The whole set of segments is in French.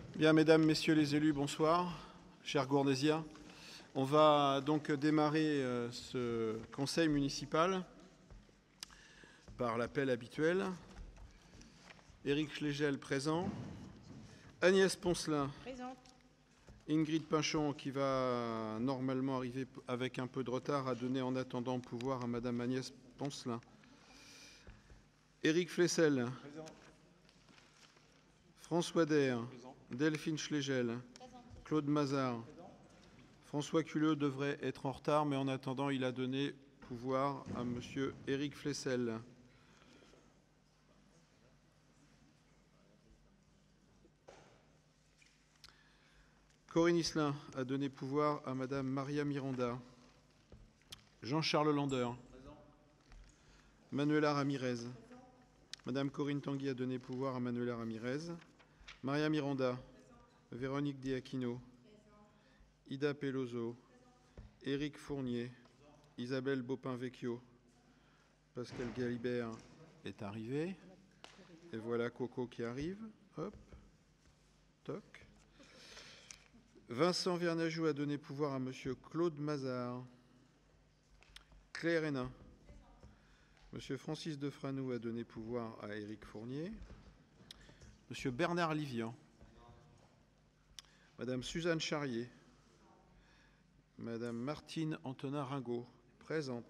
Bien, mesdames, messieurs les élus, bonsoir, chers Gournaisiens. On va donc démarrer ce conseil municipal par l'appel habituel. Éric Schlegel, présent. Agnès Poncelin. Présente. Ingrid Pinchon, qui va normalement arriver avec un peu de retard, a donné en attendant pouvoir à madame Agnès Poncelin. Éric Flessel. Présent. François Daire. Présent. Delphine Schlegel. Présent. Claude Mazard. Présent. François Culleux devrait être en retard, mais en attendant, il a donné pouvoir à monsieur Éric Flessel. Corinne Isselin a donné pouvoir à madame Maria Miranda. Jean-Charles Lander. Présent. Manuela Ramirez. Présent. Madame Corinne Tanguy a donné pouvoir à Manuela Ramirez. Maria Miranda. Présent. Véronique Diacchino. Présent. Ida Peloso. Présent. Éric Fournier. Présent. Isabelle Bopin-Vecchio. Pascal Galibert est arrivé. Et voilà Coco qui arrive. Hop. Toc. Vincent Vernajou a donné pouvoir à monsieur Claude Mazard. Claire Hénin. Monsieur Francis Defranou a donné pouvoir à Éric Fournier. Monsieur Bernard Livian. Madame Suzanne Charrier. Madame Martine Antonin Ringot, présente.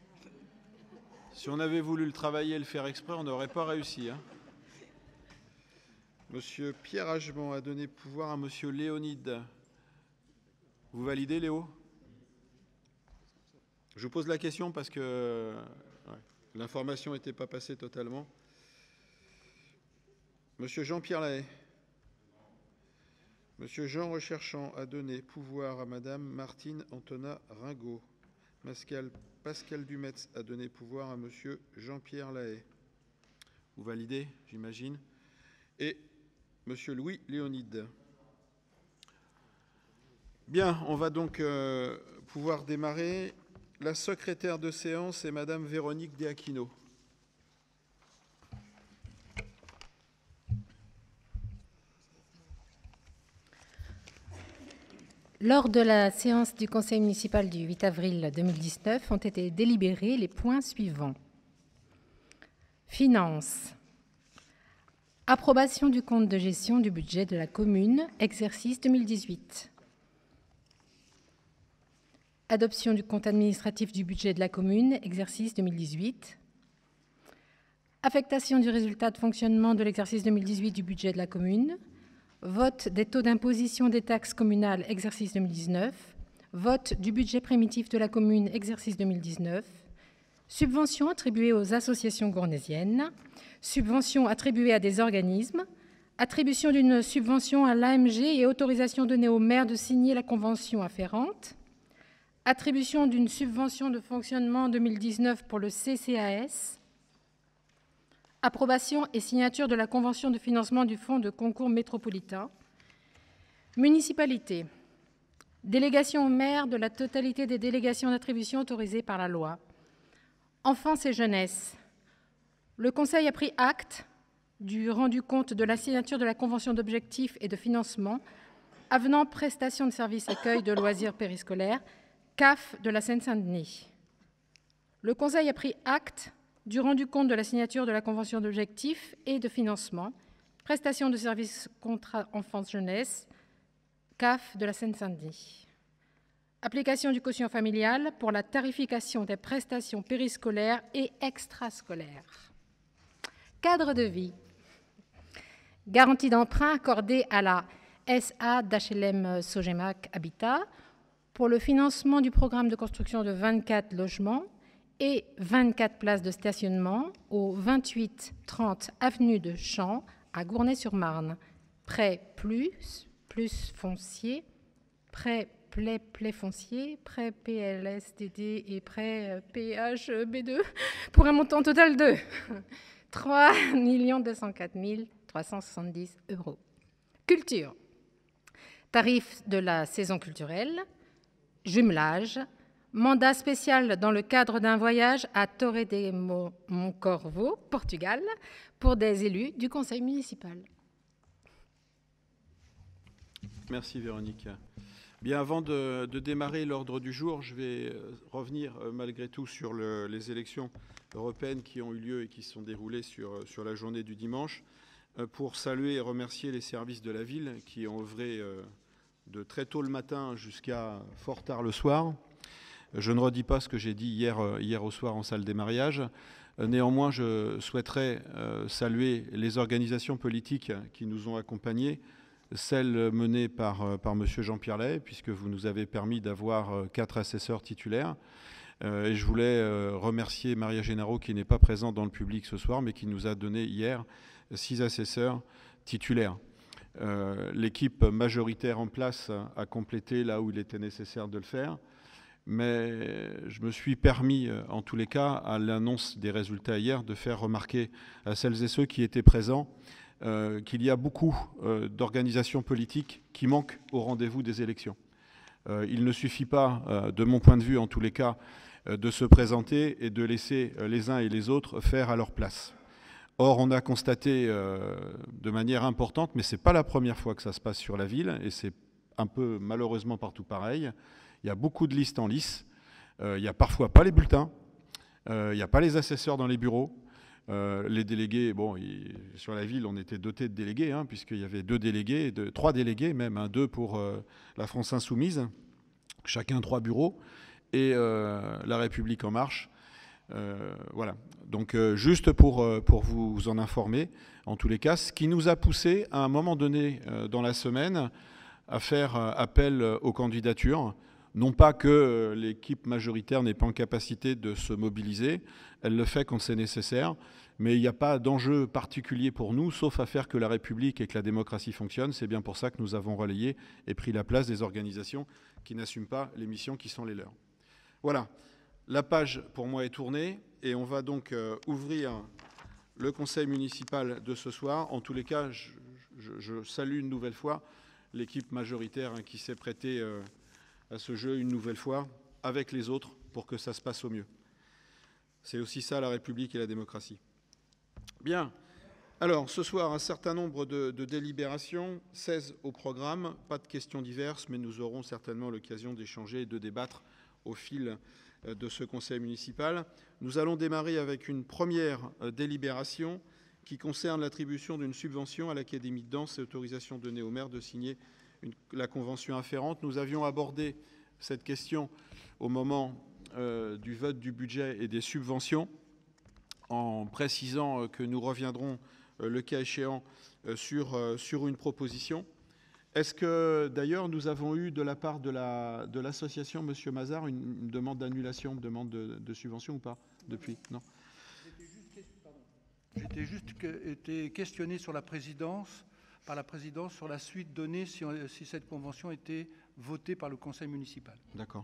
Si on avait voulu le travailler et le faire exprès, on n'aurait pas réussi. Hein. Monsieur Pierre Agement a donné pouvoir à monsieur Léonide. Vous validez, Léo? Je vous pose la question parce que l'information n'était pas passée totalement. Monsieur Jean-Pierre Lahaye. Monsieur Jean Recherchant a donné pouvoir à madame Martine Antonin Ringot. Pascal Dumetz a donné pouvoir à monsieur Jean-Pierre Lahaye. Vous validez, j'imagine. Et monsieur Louis Léonide. Bien, on va donc pouvoir démarrer. La secrétaire de séance est madame Véronique Diacchino. Lors de la séance du Conseil municipal du 8 avril 2019, ont été délibérés les points suivants. Finances. Approbation du compte de gestion du budget de la commune, exercice 2018. Adoption du compte administratif du budget de la commune, exercice 2018. Affectation du résultat de fonctionnement de l'exercice 2018 du budget de la commune. Vote des taux d'imposition des taxes communales, exercice 2019. Vote du budget primitif de la commune, exercice 2019. Subventions attribuées aux associations gournaisiennes. Subventions attribuées à des organismes. Attribution d'une subvention à l'AMG et autorisation donnée au maire de signer la convention afférente. Attribution d'une subvention de fonctionnement 2019 pour le CCAS. Approbation et signature de la convention de financement du fonds de concours métropolitain. Municipalité. Délégation au maire de la totalité des délégations d'attribution autorisées par la loi. Enfance et jeunesse. Le Conseil a pris acte du rendu compte de la signature de la convention d'objectifs et de financement avenant prestation de services accueil de loisirs périscolaires, CAF de la Seine-Saint-Denis. Le Conseil a pris acte du rendu compte de la signature de la convention d'objectifs et de financement, prestation de services contrat enfance-jeunesse, CAF de la Seine-Saint-Denis. Application du quotient familial pour la tarification des prestations périscolaires et extrascolaires. Cadre de vie. Garantie d'emprunt accordée à la SA d'HLM Sogemac Habitat pour le financement du programme de construction de 24 logements et 24 places de stationnement au 28-30 avenue de Champs à Gournay-sur-Marne. Prêt plus foncier, prêt play foncier, prêt PLSDD et prêt PHB2 pour un montant total de 3 204 370 €. Culture. Tarif de la saison culturelle, jumelage, mandat spécial dans le cadre d'un voyage à Torre de Moncorvo, Portugal, pour des élus du conseil municipal. Merci Véronique. Bien, avant de démarrer l'ordre du jour, je vais revenir malgré tout sur les élections européennes qui ont eu lieu et qui se sont déroulées sur la journée du dimanche, pour saluer et remercier les services de la ville qui ont œuvré de très tôt le matin jusqu'à fort tard le soir. Je ne redis pas ce que j'ai dit hier au soir en salle des mariages. Néanmoins, je souhaiterais saluer les organisations politiques qui nous ont accompagnés, celles menées par M. Jean-Pierre Lay, puisque vous nous avez permis d'avoir 4 assesseurs titulaires. Et je voulais remercier Maria Gennaro, qui n'est pas présente dans le public ce soir, mais qui nous a donné hier 6 assesseurs titulaires. L'équipe majoritaire en place a complété là où il était nécessaire de le faire. Mais je me suis permis, en tous les cas, à l'annonce des résultats hier, de faire remarquer à celles et ceux qui étaient présents qu'il y a beaucoup d'organisations politiques qui manquent au rendez-vous des élections. Il ne suffit pas, de mon point de vue en tous les cas, de se présenter et de laisser les uns et les autres faire à leur place. Or, on a constaté de manière importante, mais ce n'est pas la première fois que ça se passe sur la ville, et c'est un peu malheureusement partout pareil. Il y a beaucoup de listes en lice, il n'y a parfois pas les bulletins, il n'y a pas les assesseurs dans les bureaux. Les délégués, bon, sur la ville, on était doté de délégués, hein, puisqu'il y avait 2 délégués, 3 délégués même, hein, 2 pour la France Insoumise, chacun 3 bureaux, et la République En Marche. Voilà. Donc juste pour vous en informer, en tous les cas, ce qui nous a poussé à un moment donné dans la semaine à faire appel aux candidatures. Non pas que l'équipe majoritaire n'est pas en capacité de se mobiliser, elle le fait quand c'est nécessaire, mais il n'y a pas d'enjeu particulier pour nous, sauf à faire que la République et que la démocratie fonctionnent. C'est bien pour ça que nous avons relayé et pris la place des organisations qui n'assument pas les missions qui sont les leurs. Voilà, la page pour moi est tournée et on va donc ouvrir le conseil municipal de ce soir. En tous les cas, je salue une nouvelle fois l'équipe majoritaire qui s'est prêtée à ce jeu une nouvelle fois avec les autres pour que ça se passe au mieux. C'est aussi ça la République et la démocratie. Bien. Alors, ce soir, un certain nombre de délibérations, 16 au programme, pas de questions diverses, mais nous aurons certainement l'occasion d'échanger et de débattre au fil de ce conseil municipal. Nous allons démarrer avec une première délibération qui concerne l'attribution d'une subvention à l'Académie de danse et autorisation donnée au maire de signer la convention afférente. Nous avions abordé cette question au moment du vote du budget et des subventions, en précisant que nous reviendrons, le cas échéant, sur une proposition. Est-ce que, d'ailleurs, nous avons eu de la part de l'association, M. Mazard, une demande d'annulation, une demande de subvention ou pas, depuis? Non. J'étais juste été questionné sur la présidence, par la présidence sur la suite donnée si cette convention était votée par le conseil municipal. D'accord.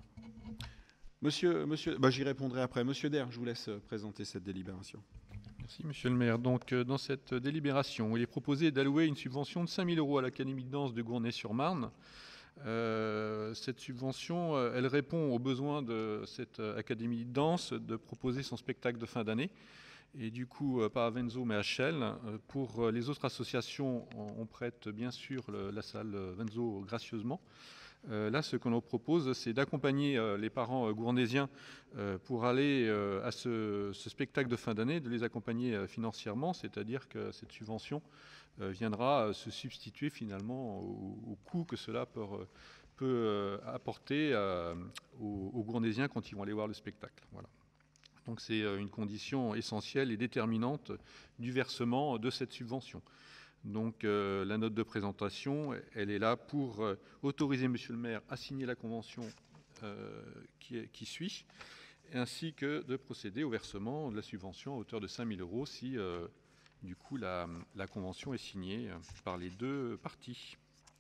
J'y répondrai après. Monsieur Der, je vous laisse présenter cette délibération. Merci, Monsieur le maire. Donc, dans cette délibération, il est proposé d'allouer une subvention de 5 000 € à l'Académie de danse de Gournay-sur-Marne. Cette subvention, elle répond aux besoins de cette Académie de danse de proposer son spectacle de fin d'année. Et du coup, pas à Venzo, mais à Chelles. Pour les autres associations, on prête bien sûr la salle Venzo gracieusement. Là, ce qu'on nous propose, c'est d'accompagner les parents gournaisiens pour aller à ce spectacle de fin d'année, de les accompagner financièrement, c'est-à-dire que cette subvention viendra se substituer finalement au coût que cela peut apporter aux gournaisiens quand ils vont aller voir le spectacle. Voilà. Donc c'est une condition essentielle et déterminante du versement de cette subvention. Donc la note de présentation, elle est là pour autoriser Monsieur le maire à signer la convention qui suit, ainsi que de procéder au versement de la subvention à hauteur de 5 000 € si du coup la convention est signée par les 2 parties.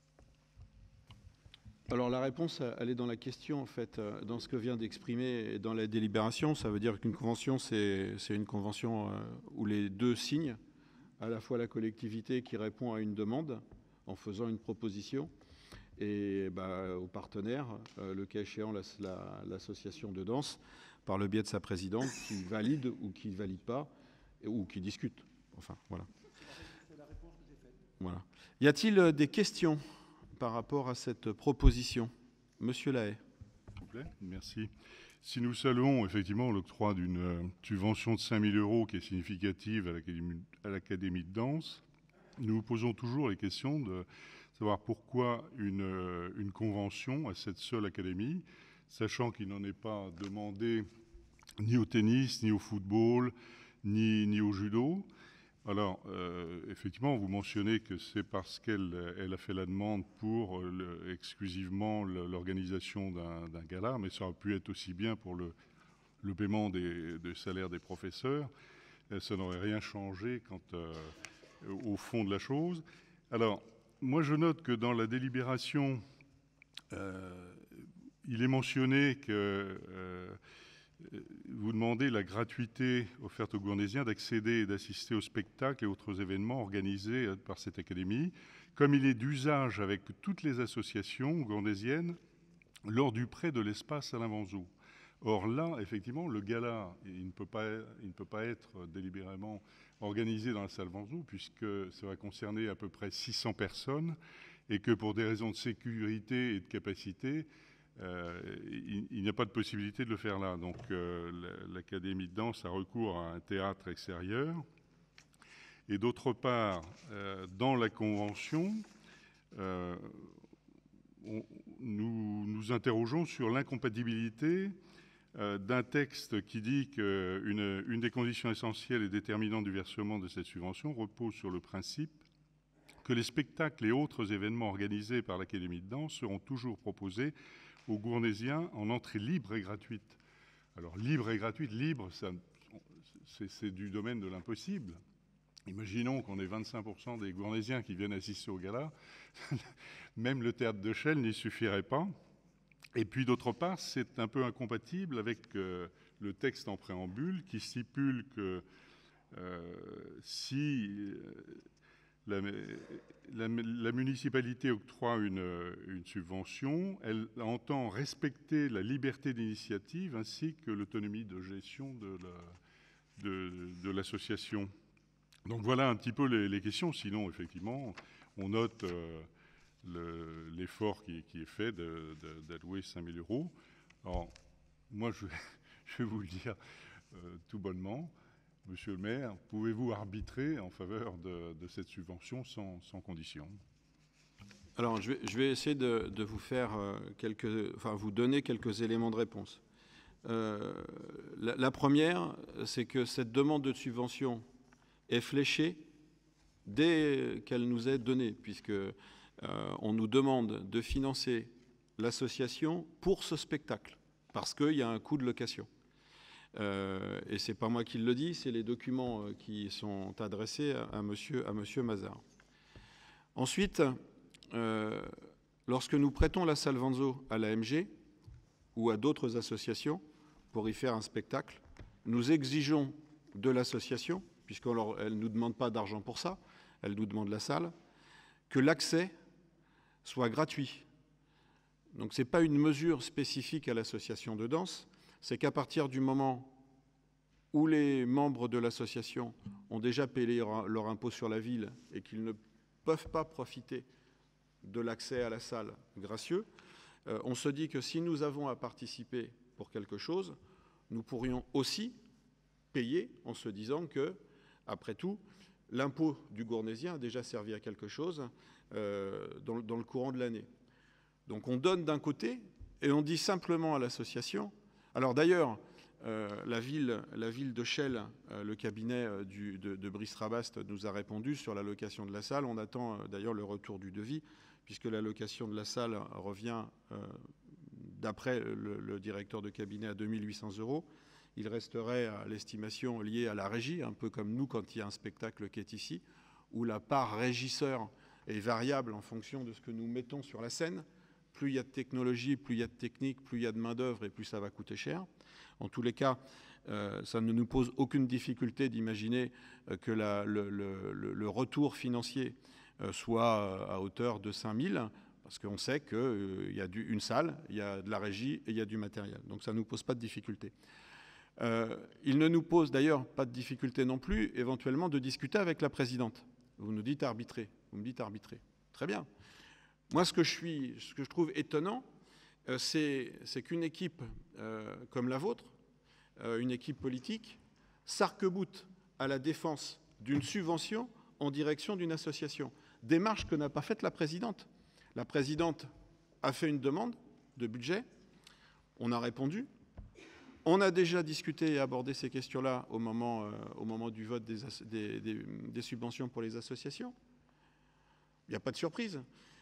Alors la réponse, elle est dans la question, en fait, dans ce que vient d'exprimer dans la délibération. Ça veut dire qu'une convention, c'est une convention où les 2 signent, à la fois la collectivité qui répond à une demande en faisant une proposition, et au partenaire, le cas échéant l'association de danse, par le biais de sa présidente, qui valide ou qui ne valide pas, ou qui discute. Enfin, voilà. C'est la réponse que j'ai faite. Voilà. Y a-t-il des questions par rapport à cette proposition? Monsieur Lahaye. S'il vous plaît. Merci. Si nous saluons effectivement l'octroi d'une subvention de 5 000 € qui est significative à l'Académie de danse, nous nous posons toujours les questions de savoir pourquoi une convention à cette seule académie, sachant qu'il n'en est pas demandé ni au tennis, ni au football, ni au judo. Alors, effectivement, vous mentionnez que c'est parce qu'elle a fait la demande pour exclusivement l'organisation d'un gala, mais ça aurait pu être aussi bien pour le paiement des salaires des professeurs. Ça n'aurait rien changé quant au fond de la chose. Alors, moi, je note que dans la délibération, il est mentionné que vous demandez la gratuité offerte aux Gournésiens d'accéder et d'assister aux spectacles et autres événements organisés par cette académie, comme il est d'usage avec toutes les associations gournésiennes lors du prêt de l'espace Alain Vanzou. Or là, effectivement, le gala, il ne peut pas être délibérément organisé dans la salle Vanzou, puisque ça va concerner à peu près 600 personnes, et que pour des raisons de sécurité et de capacité, il n'y a pas de possibilité de le faire là. Donc l'Académie de danse a recours à un théâtre extérieur. Et d'autre part, dans la Convention, nous nous interrogeons sur l'incompatibilité d'un texte qui dit qu'une des conditions essentielles et déterminantes du versement de cette subvention repose sur le principe que les spectacles et autres événements organisés par l'Académie de danse seront toujours proposés aux Gournésiens en entrée libre et gratuite. Alors, libre et gratuite, libre, c'est du domaine de l'impossible. Imaginons qu'on ait 25% des Gournésiens qui viennent assister au gala. Même le théâtre de Chelles n'y suffirait pas. Et puis, d'autre part, c'est un peu incompatible avec le texte en préambule qui stipule que si la municipalité octroie une subvention, elle entend respecter la liberté d'initiative ainsi que l'autonomie de gestion de l'association. Donc voilà un petit peu les questions. Sinon, effectivement, on note l'effort qui est fait d'allouer 5 000 €. Alors, moi, je vais vous le dire tout bonnement. Monsieur le maire, pouvez-vous arbitrer en faveur de cette subvention sans condition? Alors, je vais essayer de vous faire vous donner quelques éléments de réponse. La première, c'est que cette demande de subvention est fléchée dès qu'elle nous est donnée, puisque on nous demande de financer l'association pour ce spectacle, parce qu'il y a un coût de location. Et ce n'est pas moi qui le dis, c'est les documents qui sont adressés à monsieur Mazard. Ensuite, lorsque nous prêtons la salle Vanzou à l'AMG ou à d'autres associations pour y faire un spectacle, nous exigeons de l'association, puisqu'elle ne nous demande pas d'argent pour ça, elle nous demande la salle, que l'accès soit gratuit. Donc ce n'est pas une mesure spécifique à l'association de danse, c'est qu'à partir du moment où les membres de l'association ont déjà payé leur impôt sur la ville et qu'ils ne peuvent pas profiter de l'accès à la salle gracieux, on se dit que si nous avons à participer pour quelque chose, nous pourrions aussi payer en se disant que, après tout, l'impôt du Gournésien a déjà servi à quelque chose dans le courant de l'année. Donc on donne d'un côté et on dit simplement à l'association. Alors d'ailleurs, la ville de Chelles, le cabinet de Brice Rabast nous a répondu sur la location de la salle. On attend d'ailleurs le retour du devis, puisque la location de la salle revient, d'après le directeur de cabinet, à 2 800 €. Il resterait à l'estimation liée à la régie, un peu comme nous quand il y a un spectacle qui est ici, où la part régisseur est variable en fonction de ce que nous mettons sur la scène. Plus il y a de technologie, plus il y a de technique, plus il y a de main-d'œuvre et plus ça va coûter cher. En tous les cas, ça ne nous pose aucune difficulté d'imaginer que le retour financier soit à hauteur de 5 000, parce qu'on sait qu'il y a une salle, il y a de la régie et il y a du matériel. Donc ça ne nous pose pas de difficulté. Il ne nous pose d'ailleurs pas de difficulté non plus, éventuellement, de discuter avec la présidente. Vous nous dites arbitrer, vous me dites arbitrer. Très bien. Moi, ce que je trouve étonnant, c'est qu'une équipe comme la vôtre, une équipe politique, s'arc-boute à la défense d'une subvention en direction d'une association. Démarche que n'a pas faite la présidente. La présidente a fait une demande de budget, on a répondu. On a déjà discuté et abordé ces questions-là au moment du vote des subventions pour les associations. Il n'y a pas de surprise.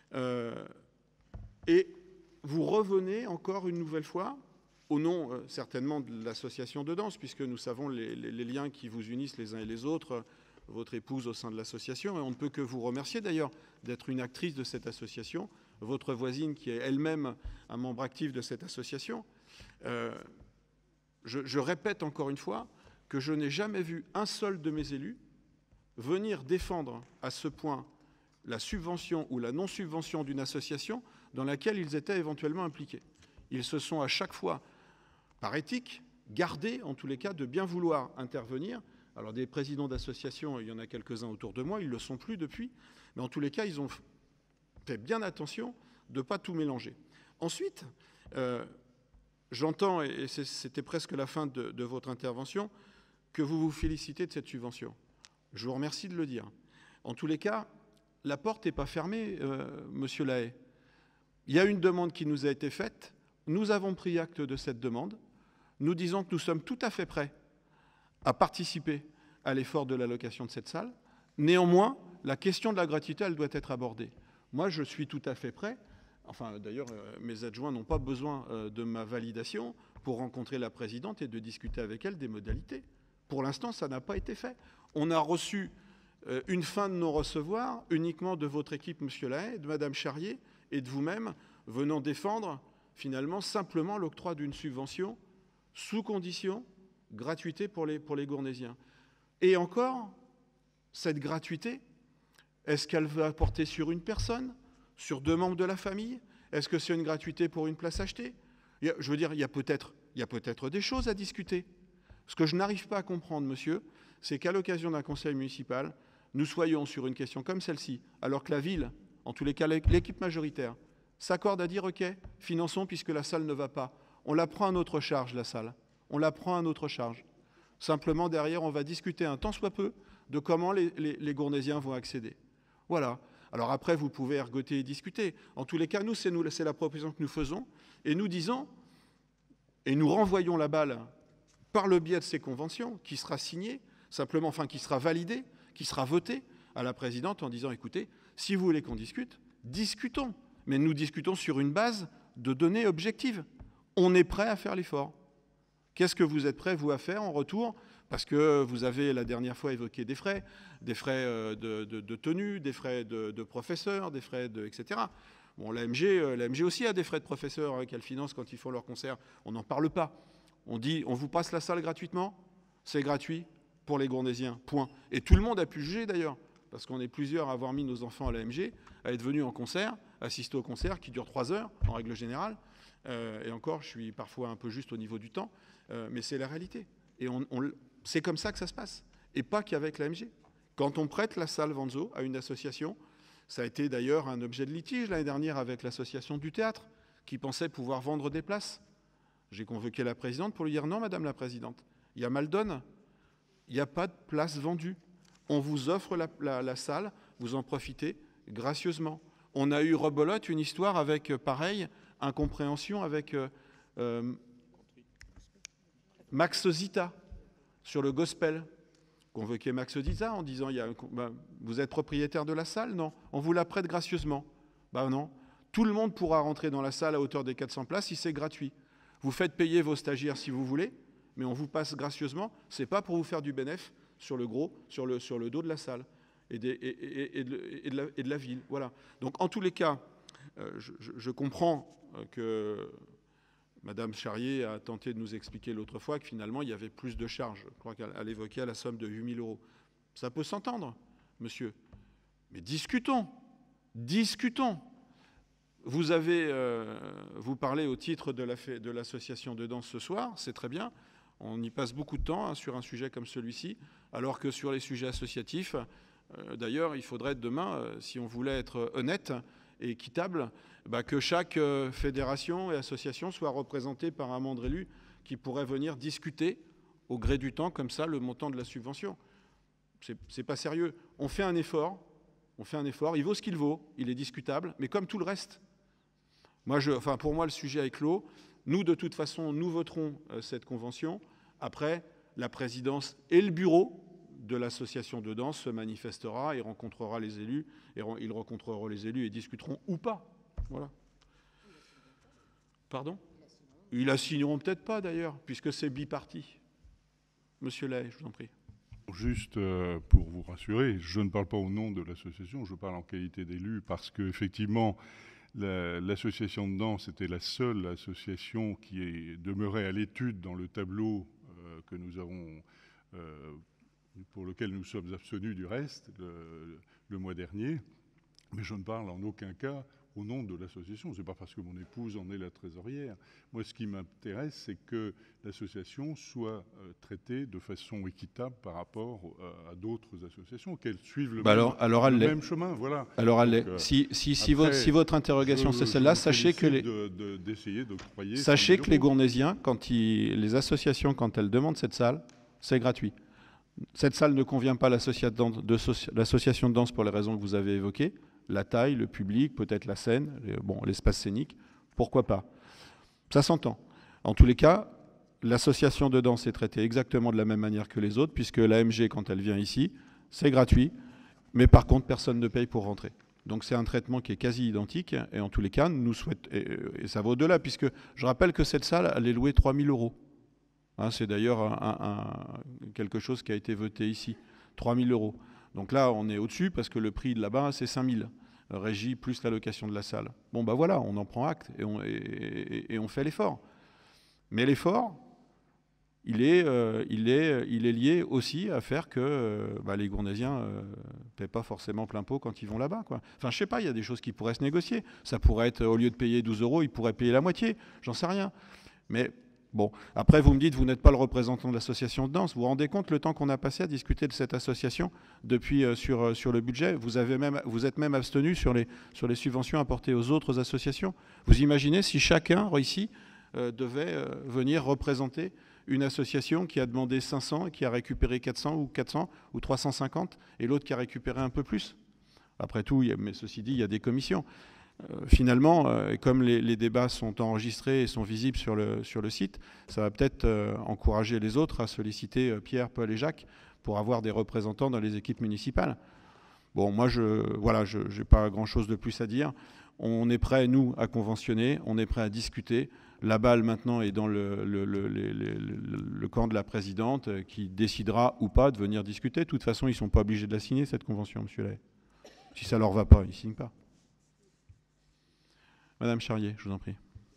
Et vous revenez encore une nouvelle fois, au nom certainement de l'association de danse, puisque nous savons les liens qui vous unissent les uns et les autres, votre épouse au sein de l'association, et on ne peut que vous remercier d'ailleurs d'être une actrice de cette association, votre voisine qui est elle-même un membre actif de cette association. Je répète encore une fois que je n'ai jamais vu un seul de mes élus venir défendre à ce point la subvention ou la non-subvention d'une association dans laquelle ils étaient éventuellement impliqués. Ils se sont à chaque fois, par éthique, gardés, en tous les cas, de bien vouloir intervenir. Alors des présidents d'associations, il y en a quelques-uns autour de moi, ils ne le sont plus depuis, mais en tous les cas, ils ont fait bien attention de ne pas tout mélanger. Ensuite, j'entends, et c'était presque la fin de votre intervention, que vous vous félicitez de cette subvention. Je vous remercie de le dire. En tous les cas, la porte n'est pas fermée, Monsieur Lahaye. Il y a une demande qui nous a été faite. Nous avons pris acte de cette demande. Nous disons que nous sommes tout à fait prêts à participer à l'effort de l'allocation de cette salle. Néanmoins, la question de la gratuité, elle doit être abordée. Moi, je suis tout à fait prêt. Enfin, d'ailleurs, mes adjoints n'ont pas besoin de ma validation pour rencontrer la présidente et de discuter avec elle des modalités. Pour l'instant, ça n'a pas été fait. On a reçu une fin de non-recevoir uniquement de votre équipe, Monsieur Lahaye, de Madame Charrier et de vous-même, venant défendre finalement simplement l'octroi d'une subvention sous condition, gratuité pour les Gournaisiens. Et encore, cette gratuité, est-ce qu'elle va porter sur une personne, sur 2 membres de la famille? Est-ce que c'est une gratuité pour une place achetée? Je veux dire, il y a peut-être des choses à discuter. Ce que je n'arrive pas à comprendre, monsieur, c'est qu'à l'occasion d'un conseil municipal, nous soyons sur une question comme celle-ci, alors que la ville, en tous les cas l'équipe majoritaire, s'accorde à dire « Ok, finançons puisque la salle ne va pas ». On la prend à notre charge, la salle. On la prend à notre charge. Simplement, derrière, on va discuter un tant soit peu de comment les Gournaisiens vont accéder. Voilà. Alors après, vous pouvez ergoter et discuter. En tous les cas, c'est la proposition que nous faisons. Et nous disons, et nous renvoyons la balle par le biais de ces conventions, qui sera signée, simplement, enfin, qui sera validée, qui sera votée à la présidente en disant, écoutez, si vous voulez qu'on discute, discutons. Mais nous discutons sur une base de données objectives. On est prêt à faire l'effort. Qu'est-ce que vous êtes prêt, vous, à faire en retour? Parce que vous avez la dernière fois évoqué des frais de tenue, des frais de professeurs, des frais etc. Bon, l'AMG aussi a des frais de professeurs qu'elle finance quand ils font leurs concerts. On n'en parle pas. On dit, on vous passe la salle gratuitement, c'est gratuit pour les Gournaisiens, point. Et tout le monde a pu juger d'ailleurs, parce qu'on est plusieurs à avoir mis nos enfants à l'AMG, à être venus en concert, assister au concert qui dure 3 heures en règle générale. Et encore, je suis parfois un peu juste au niveau du temps, mais c'est la réalité. Et c'est comme ça que ça se passe, et pas qu'avec l'AMG. Quand on prête la salle Vanzo à une association, ça a été d'ailleurs un objet de litige l'année dernière avec l'association du théâtre, qui pensait pouvoir vendre des places. J'ai convoqué la présidente pour lui dire « Non, Madame la Présidente, il y a mal donne, il n'y a pas de place vendue. On vous offre la salle, vous en profitez gracieusement. » On a eu rebelote une histoire avec, pareil, incompréhension avec Max Zita sur le gospel. Convoquer Max Zita en disant vous êtes propriétaire de la salle? Non. On vous la prête gracieusement. Non. Tout le monde pourra rentrer dans la salle à hauteur des 400 places si c'est gratuit. Vous faites payer vos stagiaires si vous voulez, mais on vous passe gracieusement. Ce n'est pas pour vous faire du bénéfice sur le dos de la salle et de la ville. Voilà. Donc en tous les cas, je comprends que Madame Charrier a tenté de nous expliquer l'autre fois que finalement il y avait plus de charges. Je crois qu'elle évoquait la somme de 8 000 €. Ça peut s'entendre, monsieur. Mais discutons. Discutons. Vous parlez au titre de l'association de danse ce soir, c'est très bien. On y passe beaucoup de temps sur un sujet comme celui-ci, alors que sur les sujets associatifs, d'ailleurs, il faudrait demain, si on voulait être honnête et équitable, que chaque fédération et association soit représentée par un membre élu qui pourrait venir discuter au gré du temps, comme ça, le montant de la subvention. C'est pas sérieux. On fait un effort, il vaut ce qu'il vaut, il est discutable, mais comme tout le reste. Pour moi, le sujet est clos. Nous, de toute façon, nous voterons cette convention. Après, la présidence et le bureau de l'association de danse se manifestera et rencontrera les élus, ils rencontreront les élus et discuteront ou pas. Voilà. Pardon ? Ils la signeront peut-être pas d'ailleurs, puisque c'est biparti. Monsieur Lay, je vous en prie. Juste pour vous rassurer, je ne parle pas au nom de l'association, je parle en qualité d'élu, parce qu'effectivement, l'association de danse était la seule association qui demeurait à l'étude dans le tableau que nous avons, pour lequel nous sommes abstenus du reste le mois dernier. Mais je ne parle en aucun cas au nom de l'association. Ce n'est pas parce que mon épouse en est la trésorière. Moi, ce qui m'intéresse, c'est que l'association soit traitée de façon équitable par rapport à d'autres associations, qu'elles suivent le même chemin. Voilà. Alors, elle l'est. Si votre interrogation, c'est celle-là, sachez que les Gournaisiens, les associations, quand elles demandent cette salle, c'est gratuit. Cette salle ne convient pas à l'association de danse pour les raisons que vous avez évoquées. La taille, le public, peut-être la scène, l'espace scénique, pourquoi pas. Ça s'entend. En tous les cas, l'association de danse est traitée exactement de la même manière que les autres, puisque l'AMG, quand elle vient ici, c'est gratuit, mais par contre, personne ne paye pour rentrer. Donc c'est un traitement qui est quasi identique, et en tous les cas, nous souhaitons, et ça va au-delà, puisque je rappelle que cette salle, elle est louée 3 000 €. C'est d'ailleurs quelque chose qui a été voté ici, 3 000 €. Donc là, on est au-dessus parce que le prix de là-bas, c'est 5 000, régie plus la location de la salle. Bon, voilà, on en prend acte et on fait l'effort. Mais l'effort, il est lié aussi à faire que les Gournaisiens ne paient pas forcément plein pot quand ils vont là-bas, quoi. Enfin, je sais pas, il y a des choses qui pourraient se négocier. Ça pourrait être, au lieu de payer 12 €, ils pourraient payer la moitié. J'en sais rien. Mais bon, après, vous me dites, vous n'êtes pas le représentant de l'association de danse. Vous vous rendez compte le temps qu'on a passé à discuter de cette association depuis sur le budget. Vous êtes même abstenu sur les subventions apportées aux autres associations. Vous imaginez si chacun, ici, devait venir représenter une association qui a demandé 500 et qui a récupéré 400 ou 350 et l'autre qui a récupéré un peu plus. Après tout, mais ceci dit, il y a des commissions. Finalement, comme les débats sont enregistrés et sont visibles sur le site, ça va peut-être encourager les autres à solliciter Pierre, Paul et Jacques pour avoir des représentants dans les équipes municipales. Bon, moi, je n'ai pas grand-chose de plus à dire. On est prêt, nous, à conventionner, on est prêt à discuter. La balle, maintenant, est dans le camp de la présidente qui décidera ou pas de venir discuter. De toute façon, ils ne sont pas obligés de la signer, cette convention, monsieur Lay. Si ça ne leur va pas, ils ne signent pas. Madame Charrier, je vous en prie.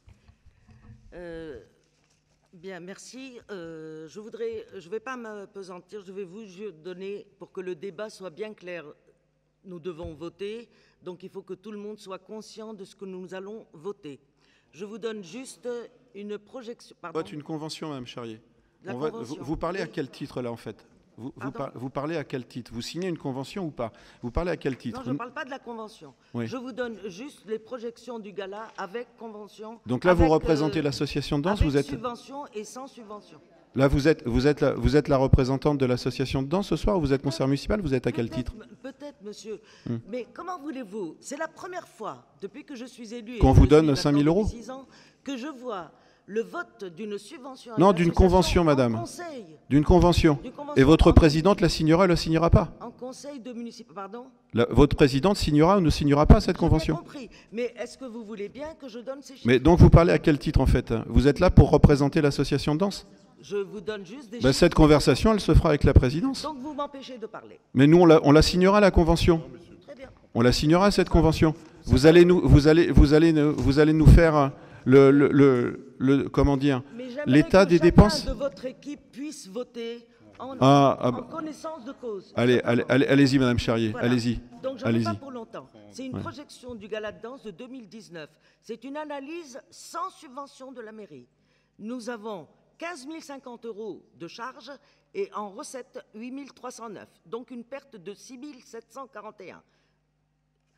Bien, merci. Je ne vais pas m'apesantir, je vais vous donner, pour que le débat soit bien clair, nous devons voter, donc il faut que tout le monde soit conscient de ce que nous allons voter. Je vous donne juste une projection. Pardon. Vote une convention, Madame Charrier. Vous parlez à quel titre, là, en fait ? Vous parlez à quel titre? Vous signez une convention ou pas? Vous parlez à quel titre? Non, je ne parle pas de la convention. Oui. Je vous donne juste les projections du gala avec convention. Donc là, vous représentez l'association de danse, avec subvention et sans subvention. Là, vous êtes la représentante de l'association de danse ce soir, ou vous êtes conseillère municipale, vous êtes à quel titre? Peut-être, monsieur. Mais comment voulez-vous? C'est la première fois, depuis que je suis élu, qu'on vous donne 5 000 €, 6 ans, que je vois le vote d'une subvention. Non, d'une convention, madame. D'une convention. Et votre présidente la signera, elle ne la signera pas. En conseil de municipal, pardon? Votre présidente signera ou ne signera pas cette convention? J'ai compris. Mais est-ce que vous voulez bien que je donne ces chiffres? Mais donc vous parlez à quel titre, en fait? Vous êtes là pour représenter l'association de danse? Je vous donne juste des chiffres. Cette conversation, elle se fera avec la présidence. Donc vous m'empêchez de parler. Mais nous, on la signera, la convention. Très bien. On la signera, cette convention. Vous allez nous faire comment dire, l'état des dépenses. Que chacun de votre équipe puisse voter en connaissance de cause. Allez-y, Madame Charrier, voilà. Allez-y. Donc j'en ai pas pour longtemps. C'est une projection du gala de danse de 2019. C'est une analyse sans subvention de la mairie. Nous avons 15 050 € de charges et en recettes 8 309. Donc une perte de 6 741.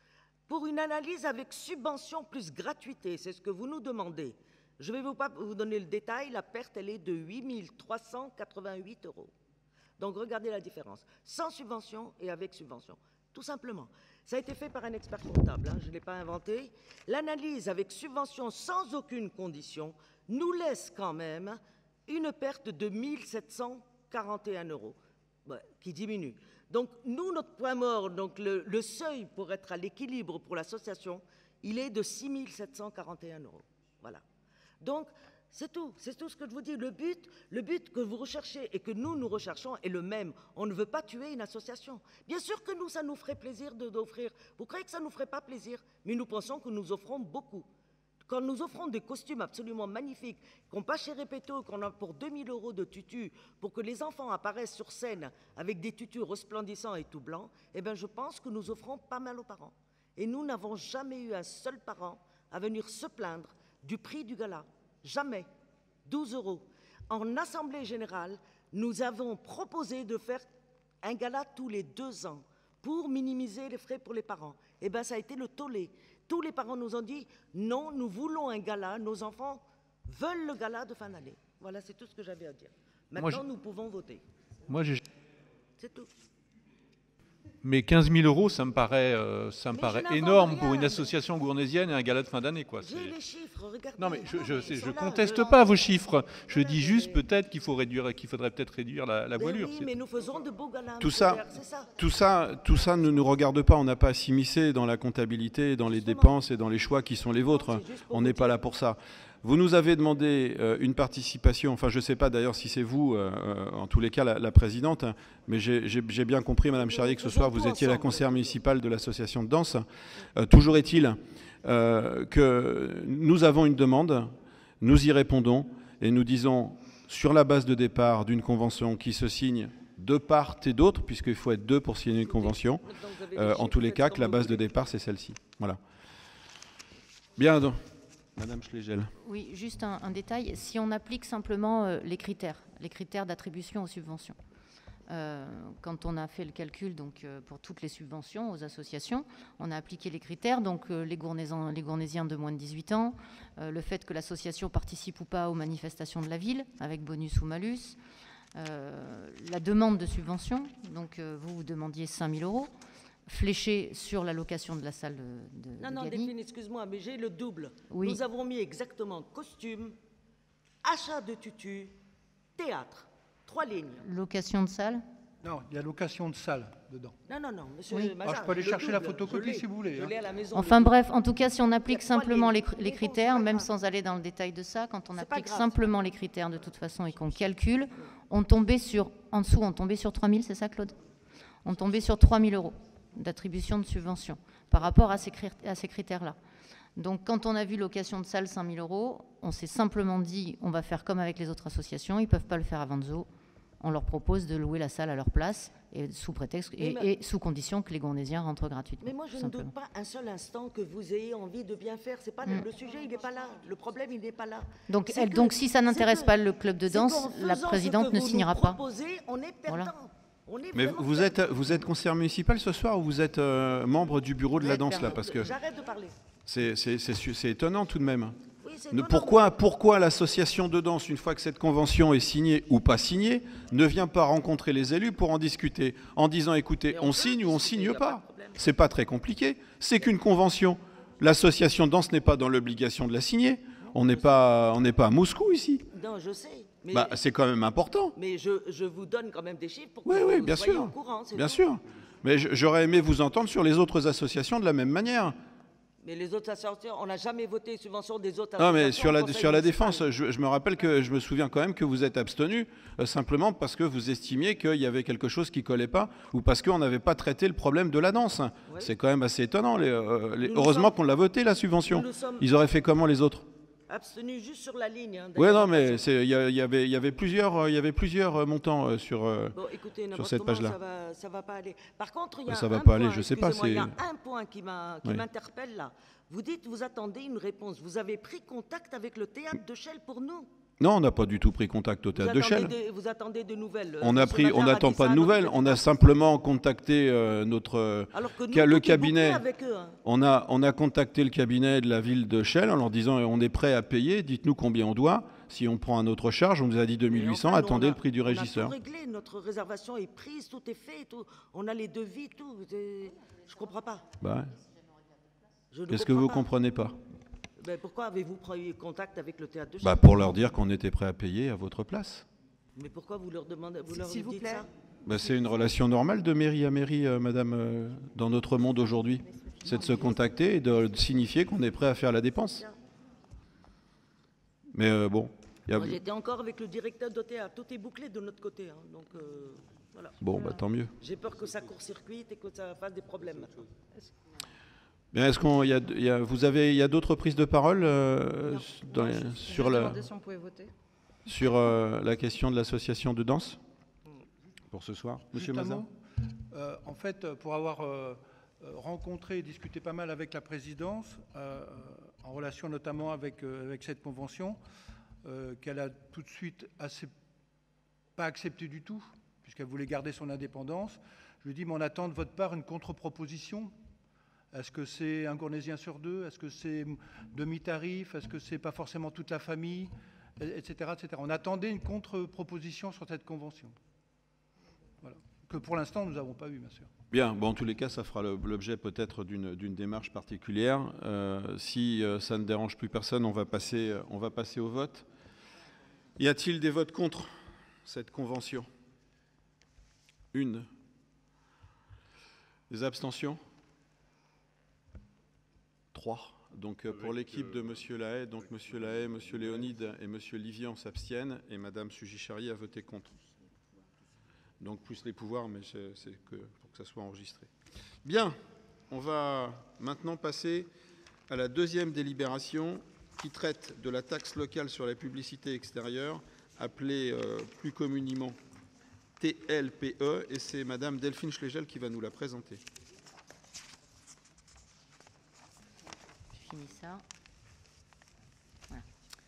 pour une analyse avec subvention plus gratuité. C'est ce que vous nous demandez. Je ne vais pas vous donner le détail. La perte, elle est de 8 388 €. Donc, regardez la différence. Sans subvention et avec subvention. Tout simplement. Ça a été fait par un expert comptable, hein, je ne l'ai pas inventé. L'analyse avec subvention sans aucune condition nous laisse quand même une perte de 1 741 € qui diminue. Donc, nous, notre point mort, donc le seuil pour être à l'équilibre pour l'association, il est de 6 741 €. Voilà. Donc, c'est tout ce que je vous dis. Le but que vous recherchez et que nous recherchons est le même. On ne veut pas tuer une association. Bien sûr que nous, ça nous ferait plaisir d'offrir. Vous croyez que ça ne nous ferait pas plaisir? Mais nous pensons que nous offrons beaucoup. Quand nous offrons des costumes absolument magnifiques, qu'on passe chez Repetto, qu'on a pour 2 000 € de tutus, pour que les enfants apparaissent sur scène avec des tutus resplendissants et tout blancs, eh bien, je pense que nous offrons pas mal aux parents. Et nous n'avons jamais eu un seul parent à venir se plaindre du prix du gala. Jamais. 12 €. En assemblée générale, nous avons proposé de faire un gala tous les 2 ans pour minimiser les frais pour les parents. Eh bien, ça a été le tollé. Tous les parents nous ont dit « Non, nous voulons un gala, nos enfants veulent le gala de fin d'année. » Voilà, c'est tout ce que j'avais à dire. Maintenant, nous pouvons voter. C'est tout. Mais 15 000 €, ça me paraît énorme pour une rien. association gournésienne et un gala de fin d'année. J'ai les chiffres, regardez. Non, mais je Ils sont ne là, conteste je pas l'en- vos chiffres. Je Voilà, dis juste mais- peut-être qu'il faudrait peut-être réduire la Ben voilure. oui, c'est mais nous faisons de beaux galas. Tout monsieur ça- Vert, c'est ça. Tout ça ne nous regarde pas. On n'a pas à s'immiscer dans la comptabilité, dans les Justement. dépenses et dans les choix qui sont les vôtres. C'est juste pour On vous n'est pas dire. là pour ça. Vous nous avez demandé une participation, enfin je ne sais pas d'ailleurs si c'est vous, en tous les cas la présidente, hein, mais j'ai bien compris, Madame Charrier, que ce soir vous étiez la conseillère municipale de l'association de danse. Toujours est-il que nous avons une demande, nous y répondons et nous disons, sur la base de départ d'une convention qui se signe de part et d'autre, puisqu'il faut être 2 pour signer une convention, Maintenant, vous avez les en chiffres, tous les faites cas, comme que la vous base de voulez. départ, c'est celle-ci. Voilà. Bien, donc, Madame Schlegel. Oui, juste un détail. Si on applique simplement les critères d'attribution aux subventions, quand on a fait le calcul donc, pour toutes les subventions aux associations, on a appliqué les critères, donc les Gournésiens de moins de 18 ans, le fait que l'association participe ou pas aux manifestations de la ville, avec bonus ou malus, la demande de subvention, donc vous demandiez 5 000 € fléchés sur la location de la salle de Non, Gagny. Delphine, excuse-moi, mais j'ai le double. Oui. Nous avons mis exactement costume, achat de tutus, théâtre. 3 lignes. Location de salle. Non, il y a location de salle dedans. Non, monsieur Oui. Mazard, Alors, je peux aller j'ai le chercher la double. photocopie Je l'ai. si vous voulez, Je hein. l'ai à la maison. Enfin le double. bref, en tout cas, si on applique Il y a 3 simplement lignes. les Mais bon, critères, c'est pas même grave. sans aller dans le détail de ça, quand on C'est pas applique grave. simplement les critères de toute façon et qu'on calcule, on tombait sur, en dessous, on tombait sur 3 000, c'est ça Claude? On tombait sur 3 000 € d'attribution de subvention par rapport à ces critères-là. Donc quand on a vu location de salle 5 000 €, on s'est simplement dit, on va faire comme avec les autres associations, ils ne peuvent pas le faire à Vanzo, on leur propose de louer la salle à leur place et sous prétexte et sous condition que les Gournésiens rentrent gratuitement. Mais moi, je tout ne doute simplement. pas un seul instant que vous ayez envie de bien faire. C'est pas le sujet, il n'est pas là. Le problème, il n'est pas là. Donc, C'est donc que- si ça n'intéresse c'est pas que- le club de c'est danse, qu'en la faisant ce présidente que ne vous signera nous pas. proposez, on est perdant. Voilà. On est Mais vraiment vous êtes conseillère municipale ce soir ou vous êtes membre du bureau de la danse là? Parce que J'arrête de parler. c'est étonnant tout de même. Oui, c'est Ne- étonnant. Pourquoi l'association de danse, une fois que cette convention est signée ou pas signée, ne vient pas rencontrer les élus pour en discuter en disant écoutez, Mais on peut signe ou on discuter, y signe a pas pas? de problème. C'est pas très compliqué. C'est qu'une convention. L'association de danse n'est pas dans l'obligation de la signer. On n'est pas à Moscou ici. Non, je sais. Mais, Bah, c'est quand même important. mais je vous donne quand même des chiffres pour que Oui, vous bien soyez sûr. au courant. c'est Bien tout. sûr. Mais j'aurais aimé vous entendre sur les autres associations de la même manière. Mais les autres associations, on n'a jamais voté subvention des autres Non, mais associations sur au la conseil défense, municipal. je me rappelle que je me souviens quand même que vous êtes abstenu simplement parce que vous estimiez qu'il y avait quelque chose qui collait pas ou parce qu'on n'avait pas traité le problème de la danse. Oui. C'est quand même assez étonnant. Nous Heureusement sommes- qu'on l'a voté la subvention. nous sommes- Ils auraient fait comment les autres? Abstenu juste sur la ligne. Hein, Oui, d'ailleurs, non, mais en il y avait plusieurs montants sur. Bon, écoutez, sur n'importe cette comment, page-là. ça va pas aller. Par contre, il y a Ça va un pas aller, point, je sais pas, excusez-moi, il y a c'est- un point qui Oui. m'interpelle là. Vous dites, vous attendez une réponse. Vous avez pris contact avec le théâtre de Chelles pour nous. Non, on n'a pas du tout pris contact au théâtre de Chelles. Vous attendez de nouvelles. On n'attend pas de nouvelles. On a simplement contacté le cabinet. Avec eux, hein. On a contacté le cabinet de la ville de Chelles en leur disant on est prêt à payer, dites-nous combien on doit. Si on prend à notre charge, on nous a dit 2800, enfin, attendez le prix du régisseur. On a tout réglé, notre réservation est prise, tout est fait, tout. On a les devis, tout. Je ne comprends pas. Bah, qu'est-ce que vous ne comprenez pas? Pourquoi avez-vous pris contact avec le théâtre de Chelles? Pour leur dire qu'on était prêt à payer à votre place. Mais pourquoi vous leur demandez, vous leur S'il vous dites plaît. ça? C'est une relation normale de mairie à mairie, madame, dans notre monde aujourd'hui. C'est de se contacter et de signifier qu'on est prêt à faire la dépense. Mais bon. J'étais encore avec le directeur de théâtre. Tout est bouclé de notre côté. Hein, donc, voilà. Bon, tant mieux. J'ai peur que ça court-circuite et que ça fasse des problèmes. Mais est-ce qu'il y a d'autres prises de parole sur la question de l'association de danse pour ce soir, Monsieur Mazin? En fait, pour avoir rencontré et discuté pas mal avec la présidence, en relation notamment avec cette convention, qu'elle a tout de suite pas accepté du tout, puisqu'elle voulait garder son indépendance. Je lui ai dit, mais on attend de votre part une contre-proposition. Est-ce que c'est un Gournésien sur deux? Est-ce que c'est demi-tarif? Est-ce que c'est pas forcément toute la famille? Etc., etc. On attendait une contre-proposition sur cette convention. Voilà. Que pour l'instant, nous n'avons pas eu, bien sûr. Bien, en tous les cas, ça fera l'objet peut-être d'une démarche particulière. Si ça ne dérange plus personne, on va passer au vote. Y a-t-il des votes contre cette convention? Une. Des abstentions? 3. Donc pour l'équipe de M. Lahaye, donc M. Lahaye, M. Léonide et M. Livian s'abstiennent et Mme Sugy-Charrier a voté contre. Donc plus les pouvoirs, mais c'est pour que ça soit enregistré. Bien, on va maintenant passer à la deuxième délibération qui traite de la taxe locale sur la publicité extérieure, appelée plus communément TLPE, et c'est Mme Delphine Schlegel qui va nous la présenter. Je finis ça. Voilà.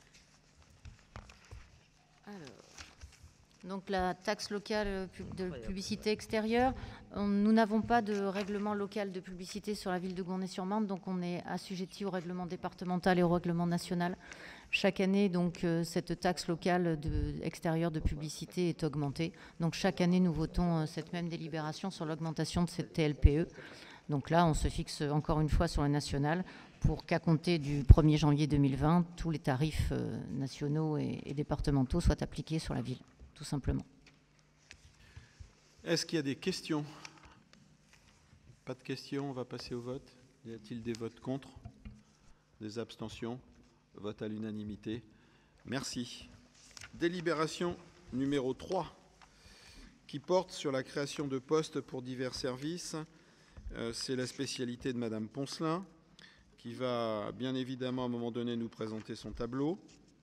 Alors. Donc la taxe locale de publicité extérieure, nous n'avons pas de règlement local de publicité sur la ville de Gournay-sur-Marne, donc on est assujetti au règlement départemental et au règlement national. Chaque année, donc, cette taxe locale extérieure de publicité est augmentée. Donc chaque année, nous votons cette même délibération sur l'augmentation de cette TLPE. Donc là, on se fixe encore une fois sur le national pour qu'à compter du 1er janvier 2020, tous les tarifs nationaux et départementaux soient appliqués sur la ville. Tout simplement. Est-ce qu'il y a des questions? Pas de questions, on va passer au vote. Y a-t-il des votes contre? Des abstentions? Vote à l'unanimité. Merci. Délibération numéro 3, qui porte sur la création de postes pour divers services. C'est la spécialité de Madame Poncelin, qui va bien évidemment à un moment donné nous présenter son tableau.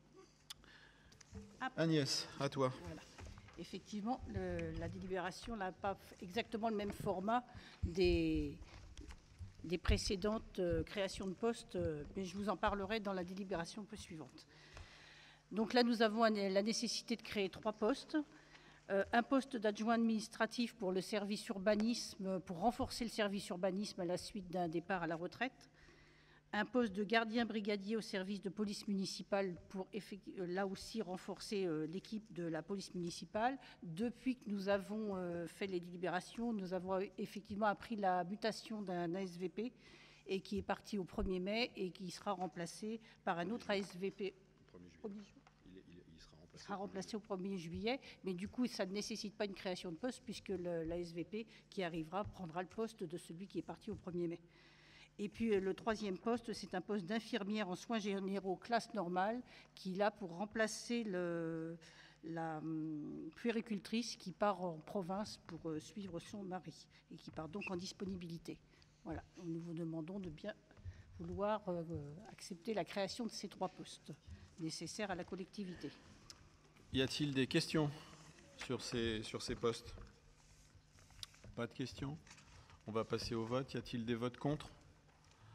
Agnès, à toi. Voilà. Effectivement, la délibération n'a pas exactement le même format des précédentes créations de postes, mais je vous en parlerai dans la délibération suivante. Donc là, nous avons la nécessité de créer 3 postes. Un poste d'adjoint administratif pour le service urbanisme, pour renforcer le service urbanisme à la suite d'un départ à la retraite. Un poste de gardien brigadier au service de police municipale pour là aussi renforcer l'équipe de la police municipale. Depuis que nous avons fait les délibérations, nous avons effectivement appris la mutation d'un ASVP et qui est parti au 1er mai et qui sera remplacé par un autre ASVP. Il sera remplacé au 1er juillet, mais du coup, ça ne nécessite pas une création de poste puisque l'ASVP qui arrivera prendra le poste de celui qui est parti au 1er mai. Et puis le 3e poste, c'est un poste d'infirmière en soins généraux classe normale qui est là pour remplacer la puéricultrice qui part en province pour suivre son mari et qui part donc en disponibilité. Voilà, nous vous demandons de bien vouloir accepter la création de ces 3 postes nécessaires à la collectivité. Y a-t-il des questions sur ces postes? Pas de questions? On va passer au vote. Y a-t-il des votes contre?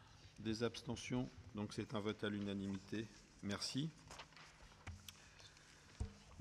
Des abstentions? Donc c'est un vote à l'unanimité. Merci.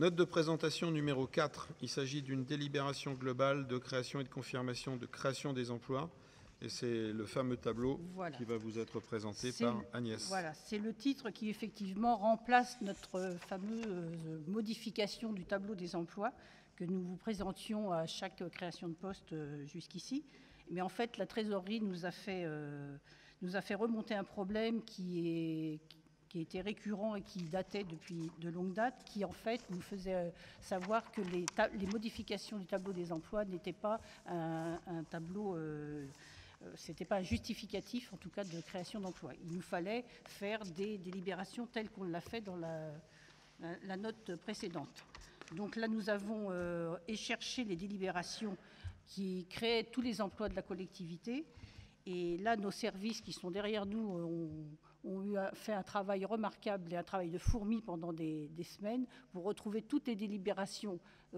Note de présentation numéro 4. Il s'agit d'une délibération globale de création et de confirmation de création des emplois. Et c'est le fameux tableau qui va vous être présenté par Agnès. Voilà, c'est le titre qui effectivement remplace notre fameuse modification du tableau des emplois que nous vous présentions à chaque création de poste jusqu'ici. Mais en fait, la trésorerie nous a fait remonter un problème qui était récurrent et qui datait depuis de longue date, qui en fait nous faisait savoir que les modifications du tableau des emplois n'étaient pas un tableau... c'était pas un justificatif, en tout cas, de création d'emplois. Il nous fallait faire des délibérations telles qu'on l'a fait dans la note précédente. Donc là, nous avons écherché les délibérations qui créaient tous les emplois de la collectivité. Et là, nos services qui sont derrière nous ont fait un travail remarquable et un travail de fourmi pendant des semaines pour retrouver toutes les délibérations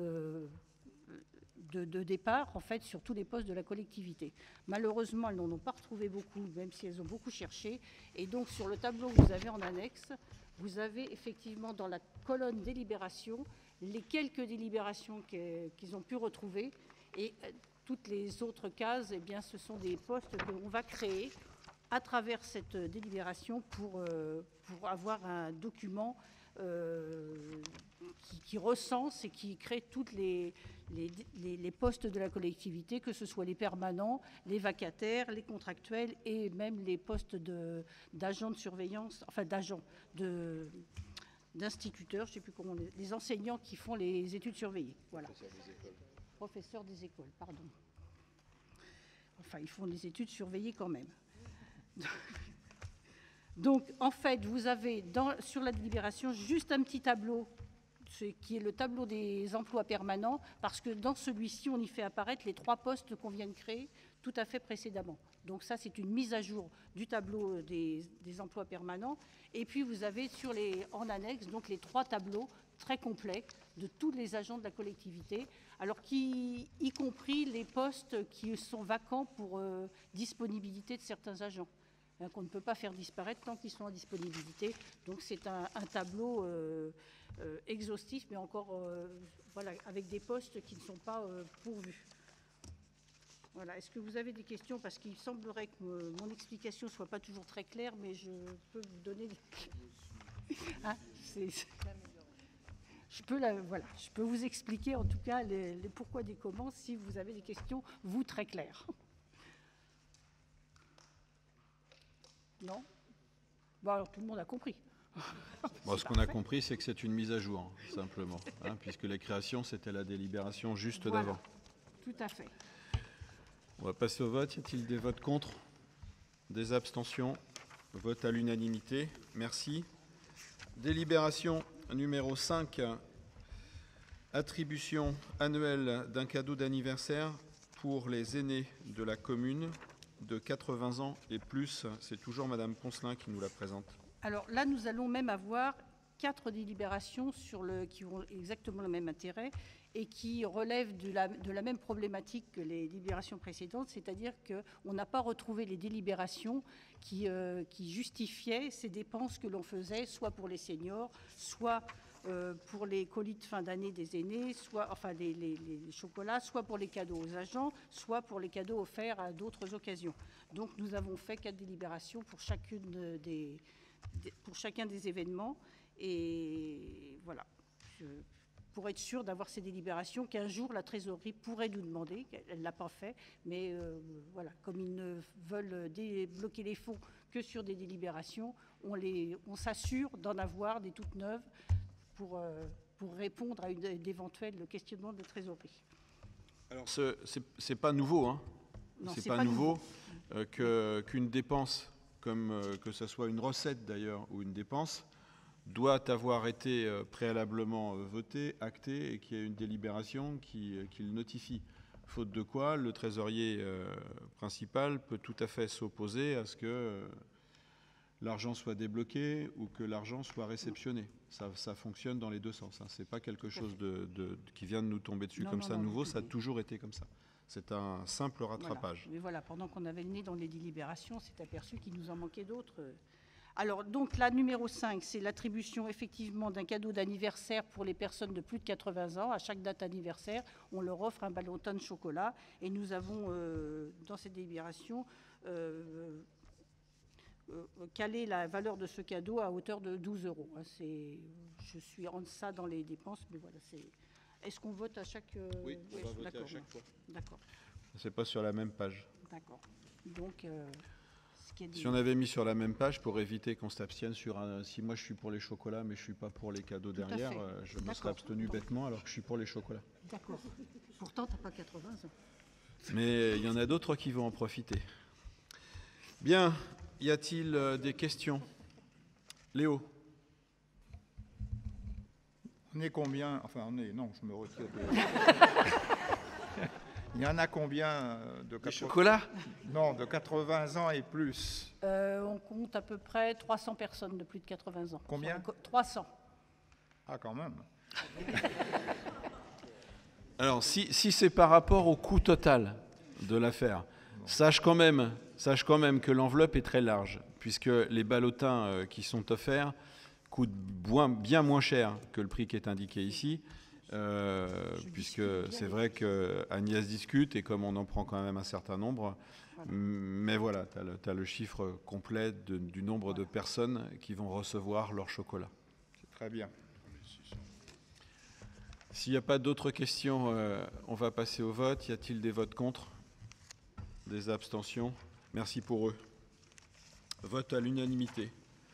de départ, en fait, sur tous les postes de la collectivité. Malheureusement, elles n'en ont pas retrouvé beaucoup, même si elles ont beaucoup cherché. Et donc, sur le tableau que vous avez en annexe, vous avez effectivement dans la colonne délibération les quelques délibérations qu'ils ont pu retrouver. Et toutes les autres cases, eh bien, ce sont des postes que l'on va créer à travers cette délibération pour avoir un document qui recense et qui crée toutes les postes de la collectivité, que ce soit les permanents, les vacataires, les contractuels et même les postes d'agents de surveillance, enfin d'instituteurs, je ne sais plus comment, les enseignants qui font les études surveillées. Voilà. Professeurs des écoles, pardon. Enfin, ils font des études surveillées quand même. Donc, en fait, vous avez sur la délibération juste un petit tableau, qui est le tableau des emplois permanents, parce que dans celui-ci, on y fait apparaître les 3 postes qu'on vient de créer tout à fait précédemment. Donc ça, c'est une mise à jour du tableau des emplois permanents. Et puis, vous avez en annexe donc les 3 tableaux très complets de tous les agents de la collectivité, alors y compris les postes qui sont vacants pour disponibilité de certains agents, qu'on ne peut pas faire disparaître tant qu'ils sont en disponibilité. Donc c'est un tableau exhaustif, mais encore voilà, avec des postes qui ne sont pas pourvus. Voilà. Est-ce que vous avez des questions? Parce qu'il semblerait que mon explication ne soit pas toujours très claire, mais je peux vous donner des... Hein, je peux vous expliquer en tout cas les pourquoi des comment si vous avez des questions, vous, très claires. Non? Bon, alors tout le monde a compris. Bon, ce qu'on a compris, c'est que c'est une mise à jour, simplement, hein, puisque les créations, c'était la délibération juste d'avant. Tout à fait. On va passer au vote. Y a-t-il des votes contre? Des abstentions? Vote à l'unanimité. Merci. Délibération numéro 5. Attribution annuelle d'un cadeau d'anniversaire pour les aînés de la commune de 80 ans et plus. C'est toujours Madame Poncelin qui nous la présente. Alors là, nous allons même avoir 4 délibérations qui ont exactement le même intérêt et qui relèvent de la même problématique que les délibérations précédentes, c'est-à-dire qu'on n'a pas retrouvé les délibérations qui justifiaient ces dépenses que l'on faisait, soit pour les seniors, soit pour les colis de fin d'année des aînés, soit enfin les chocolats, soit pour les cadeaux aux agents, soit pour les cadeaux offerts à d'autres occasions. Donc nous avons fait 4 délibérations pour chacun des événements. Et voilà, pour être sûr d'avoir ces délibérations qu'un jour la trésorerie pourrait nous demander, elle ne l'a pas fait, mais voilà, comme ils ne veulent débloquer les fonds que sur des délibérations, on s'assure d'en avoir des toutes neuves pour répondre à d'éventuels questionnements de trésorerie. Alors, c'est pas nouveau, hein. C'est pas nouveau qu'une dépense, comme que ce soit une recette d'ailleurs ou une dépense, doit avoir été préalablement votée, actée et qu'il y ait une délibération qui le notifie. Faute de quoi, le trésorier principal peut tout à fait s'opposer à ce que l'argent soit débloqué ou que l'argent soit réceptionné. Ça fonctionne dans les deux sens. Hein. Ce n'est pas quelque chose qui vient de nous tomber dessus comme ça nouveau, ça a toujours été comme ça. C'est un simple rattrapage. Voilà. Mais voilà, pendant qu'on avait le nez dans les délibérations, on s'est aperçu qu'il nous en manquait d'autres Alors, donc, la numéro 5, c'est l'attribution effectivement d'un cadeau d'anniversaire pour les personnes de plus de 80 ans. À chaque date anniversaire, on leur offre un ballotin de chocolat. Et nous avons, dans cette délibération, calé la valeur de ce cadeau à hauteur de 12 €. Je suis en deçà dans les dépenses, mais voilà. Est-ce qu'on vote à chaque... Oui, on va voter à chaque fois. D'accord. C'est pas sur la même page. D'accord. Donc... Si on avait mis sur la même page pour éviter qu'on s'abstienne sur un... Si moi je suis pour les chocolats mais je suis pas pour les cadeaux derrière, je me serais abstenu bêtement alors que je suis pour les chocolats. D'accord. Pourtant, tu n'as pas 80 ans. Mais il y en a d'autres qui vont en profiter. Bien, y a-t-il des questions? Léo? On est combien? Enfin, non, je me retire de... Il y en a combien de chocolat? Non, de 80 ans et plus. On compte à peu près 300 personnes de plus de 80 ans. Combien? 300. Ah, quand même. Alors, si c'est par rapport au coût total de l'affaire, sache quand même que l'enveloppe est très large, puisque les ballotins qui sont offerts coûtent bien moins cher que le prix qui est indiqué ici. Puisque c'est vrai qu'Agnès discute et comme on en prend quand même un certain nombre, mais voilà, tu as le chiffre complet du nombre de personnes qui vont recevoir leur chocolat. C'est très bien. S'il n'y a pas d'autres questions, on va passer au vote. Y a-t-il des votes contre? Des abstentions? Merci pour eux. Vote à l'unanimité.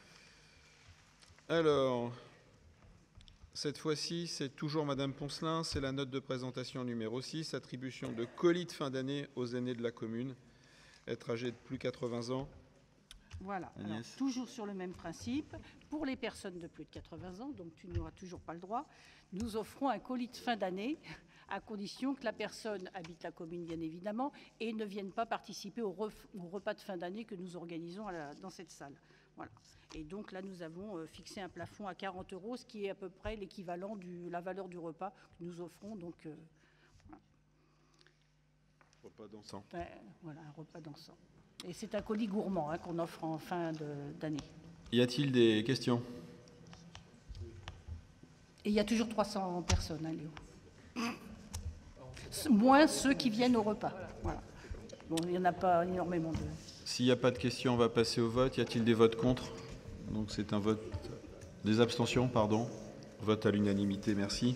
Alors... Cette fois-ci, c'est toujours Madame Poncelin, c'est la note de présentation numéro 6, attribution de colis de fin d'année aux aînés de la commune, être âgés de plus de 80 ans. Voilà, alors, toujours sur le même principe, pour les personnes de plus de 80 ans, donc tu n'auras toujours pas le droit, nous offrons un colis de fin d'année, à condition que la personne habite la commune, bien évidemment, et ne vienne pas participer au repas de fin d'année que nous organisons dans cette salle. Voilà. Et donc là, nous avons fixé un plafond à 40 €, ce qui est à peu près l'équivalent de la valeur du repas que nous offrons. Donc, voilà. Repas dansant. Voilà, un repas dansant. Et c'est un colis gourmand qu'on offre en fin d'année. Y a-t-il des questions? Et il y a toujours 300 personnes, Léo. Moins ceux qui viennent au repas. Voilà. Bon, il n'y en a pas énormément de... S'il n'y a pas de questions, on va passer au vote. Y a-t-il des votes contre? Donc c'est un vote... Des abstentions, pardon. Vote à l'unanimité, merci.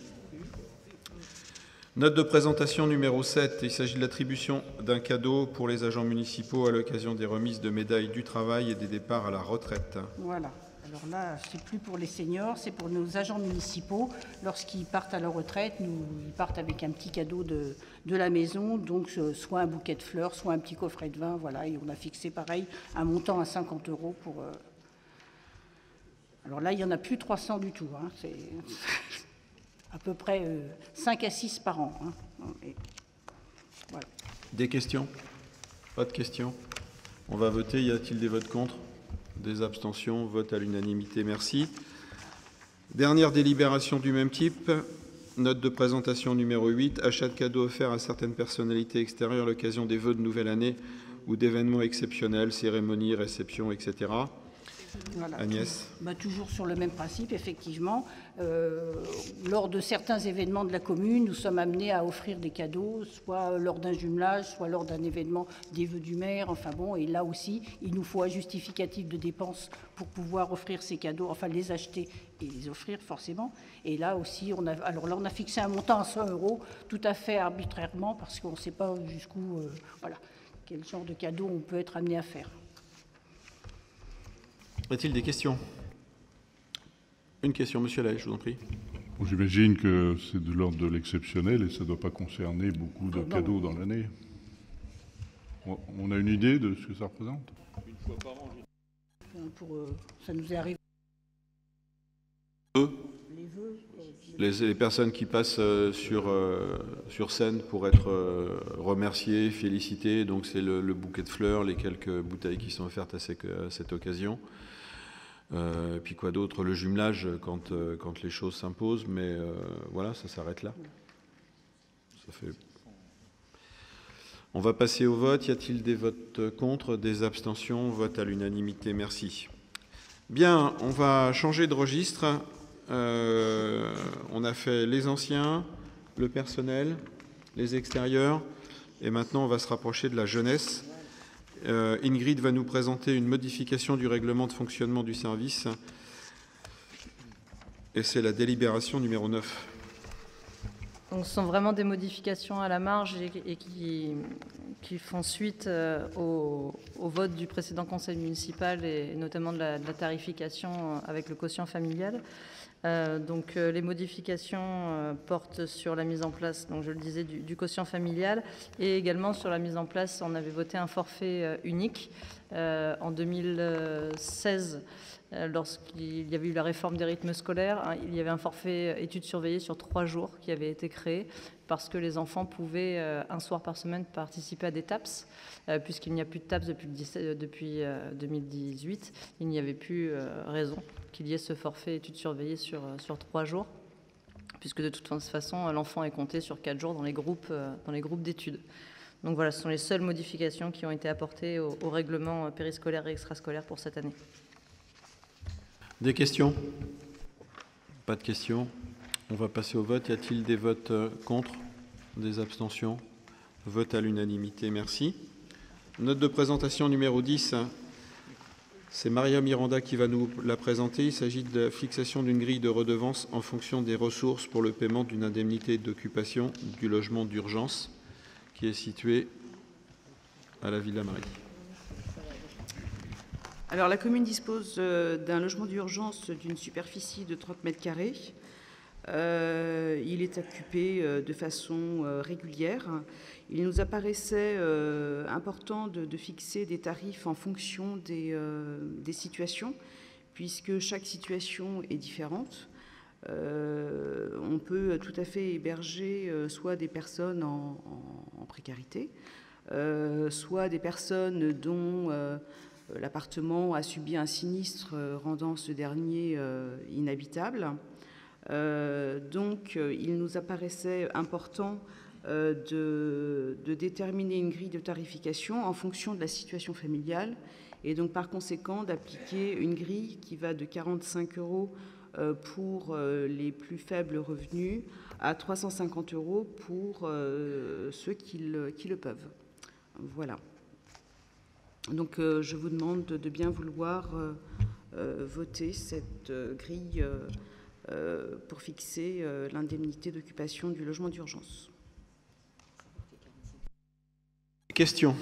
Note de présentation numéro 7. Il s'agit de l'attribution d'un cadeau pour les agents municipaux à l'occasion des remises de médailles du travail et des départs à la retraite. Voilà. Alors là, c'est plus pour les seniors, c'est pour nos agents municipaux. Lorsqu'ils partent à la retraite, ils partent avec un petit cadeau de la maison, donc soit un bouquet de fleurs, soit un petit coffret de vin, voilà. Et on a fixé pareil un montant à 50 € pour... Alors là, il n'y en a plus 300 du tout. C'est à peu près 5 à 6 par an. Et voilà. Des questions? Pas de questions? On va voter. Y a-t-il des votes contre? Des abstentions? Vote à l'unanimité, merci. Dernière délibération du même type. Note de présentation numéro 8. Achat de cadeaux offerts à certaines personnalités extérieures à l'occasion des vœux de nouvelle année ou d'événements exceptionnels, cérémonies, réceptions, etc. Voilà. Agnès. Toujours sur le même principe, effectivement. Lors de certains événements de la commune, nous sommes amenés à offrir des cadeaux, soit lors d'un jumelage, soit lors d'un événement des vœux du maire. Enfin bon, et là aussi, il nous faut un justificatif de dépenses pour pouvoir offrir ces cadeaux, enfin les acheter et les offrir forcément. Et là aussi, on a fixé un montant à 100 € tout à fait arbitrairement parce qu'on ne sait pas jusqu'où, voilà, quel genre de cadeau on peut être amené à faire. Y a-t-il des questions? Une question, monsieur Lay, je vous en prie. Bon, j'imagine que c'est de l'ordre de l'exceptionnel et ça ne doit pas concerner beaucoup de cadeaux dans l'année. On a une idée de ce que ça représente? Une fois par an. Ça nous est arrivé. Les vœux. Les personnes qui passent sur scène pour être remerciées, félicitées. Donc c'est le bouquet de fleurs, les quelques bouteilles qui sont offertes à cette occasion. Puis quoi d'autre? Le jumelage quand les choses s'imposent, mais voilà, ça s'arrête là. On va passer au vote. Y a-t-il des votes contre? Des abstentions? Vote à l'unanimité, merci. Bien, on va changer de registre. On a fait les anciens, le personnel, les extérieurs, et maintenant on va se rapprocher de la jeunesse. Ingrid va nous présenter une modification du règlement de fonctionnement du service, et c'est la délibération numéro 9. Donc, ce sont vraiment des modifications à la marge et qui font suite au vote du précédent conseil municipal et notamment de la tarification avec le quotient familial. Donc les modifications portent sur la mise en place, donc je le disais, du quotient familial et également sur la mise en place, on avait voté un forfait unique en 2016. Lorsqu'il y avait eu la réforme des rythmes scolaires, il y avait un forfait études surveillées sur 3 jours qui avait été créé parce que les enfants pouvaient, un soir par semaine, participer à des TAPS. Puisqu'il n'y a plus de TAPS depuis 2018, il n'y avait plus raison qu'il y ait ce forfait études surveillées sur 3 jours, puisque de toute façon, l'enfant est compté sur 4 jours dans les groupes d'études. Donc voilà, ce sont les seules modifications qui ont été apportées au règlement périscolaire et extrascolaire pour cette année. Des questions? Pas de questions. On va passer au vote. Y a-t-il des votes contre? Des abstentions? Vote à l'unanimité. Merci. Note de présentation numéro 10. C'est Maria Miranda qui va nous la présenter. Il s'agit de la fixation d'une grille de redevance en fonction des ressources pour le paiement d'une indemnité d'occupation du logement d'urgence qui est situé à la Villa Marie. Alors, la commune dispose d'un logement d'urgence d'une superficie de 30 mètres carrés. Il est occupé de façon régulière. Il nous apparaissait important de fixer des tarifs en fonction des situations, puisque chaque situation est différente. On peut tout à fait héberger soit des personnes en précarité, soit des personnes dont l'appartement a subi un sinistre rendant ce dernier inhabitable. Donc, il nous apparaissait important de déterminer une grille de tarification en fonction de la situation familiale et donc par conséquent d'appliquer une grille qui va de 45 € pour les plus faibles revenus à 350 € pour ceux qui le peuvent. Voilà. Donc je vous demande de bien vouloir voter cette grille pour fixer l'indemnité d'occupation du logement d'urgence. Question.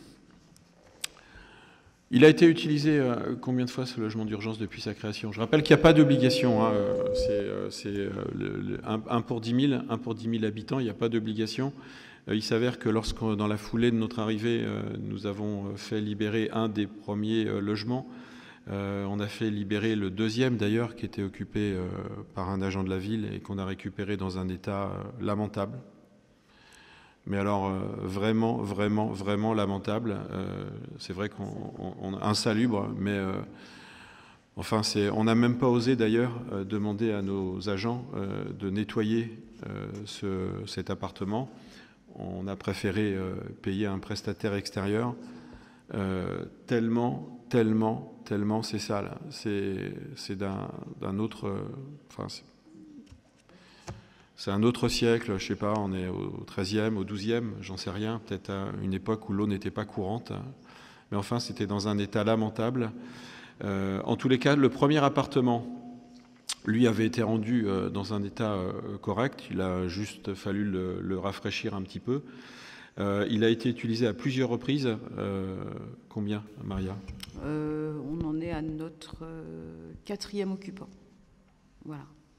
Il a été utilisé combien de fois ce logement d'urgence depuis sa création? Je rappelle qu'il n'y a pas d'obligation. Hein, c'est 1 pour 10 000, 1 pour 10 000 habitants, il n'y a pas d'obligation. Il s'avère que lorsque, dans la foulée de notre arrivée, nous avons fait libérer un des premiers logements. On a fait libérer le deuxième d'ailleurs, qui était occupé par un agent de la ville et qu'on a récupéré dans un état lamentable. Mais alors vraiment, vraiment, vraiment lamentable. C'est vrai qu'on insalubre, mais enfin, on n'a même pas osé d'ailleurs demander à nos agents de nettoyer cet appartement. On a préféré payer un prestataire extérieur tellement c'est sale. C'est d'un autre... Enfin, c'est un autre siècle, je sais pas, on est au XIIIe, au XIIe, j'en sais rien, peut-être à une époque où l'eau n'était pas courante. Mais enfin, c'était dans un état lamentable. En tous les cas, le premier appartement, lui, avait été rendu dans un état correct. Il a juste fallu le rafraîchir un petit peu. Il a été utilisé à plusieurs reprises. Combien, Maria? On en est à notre 4e occupant. Voilà.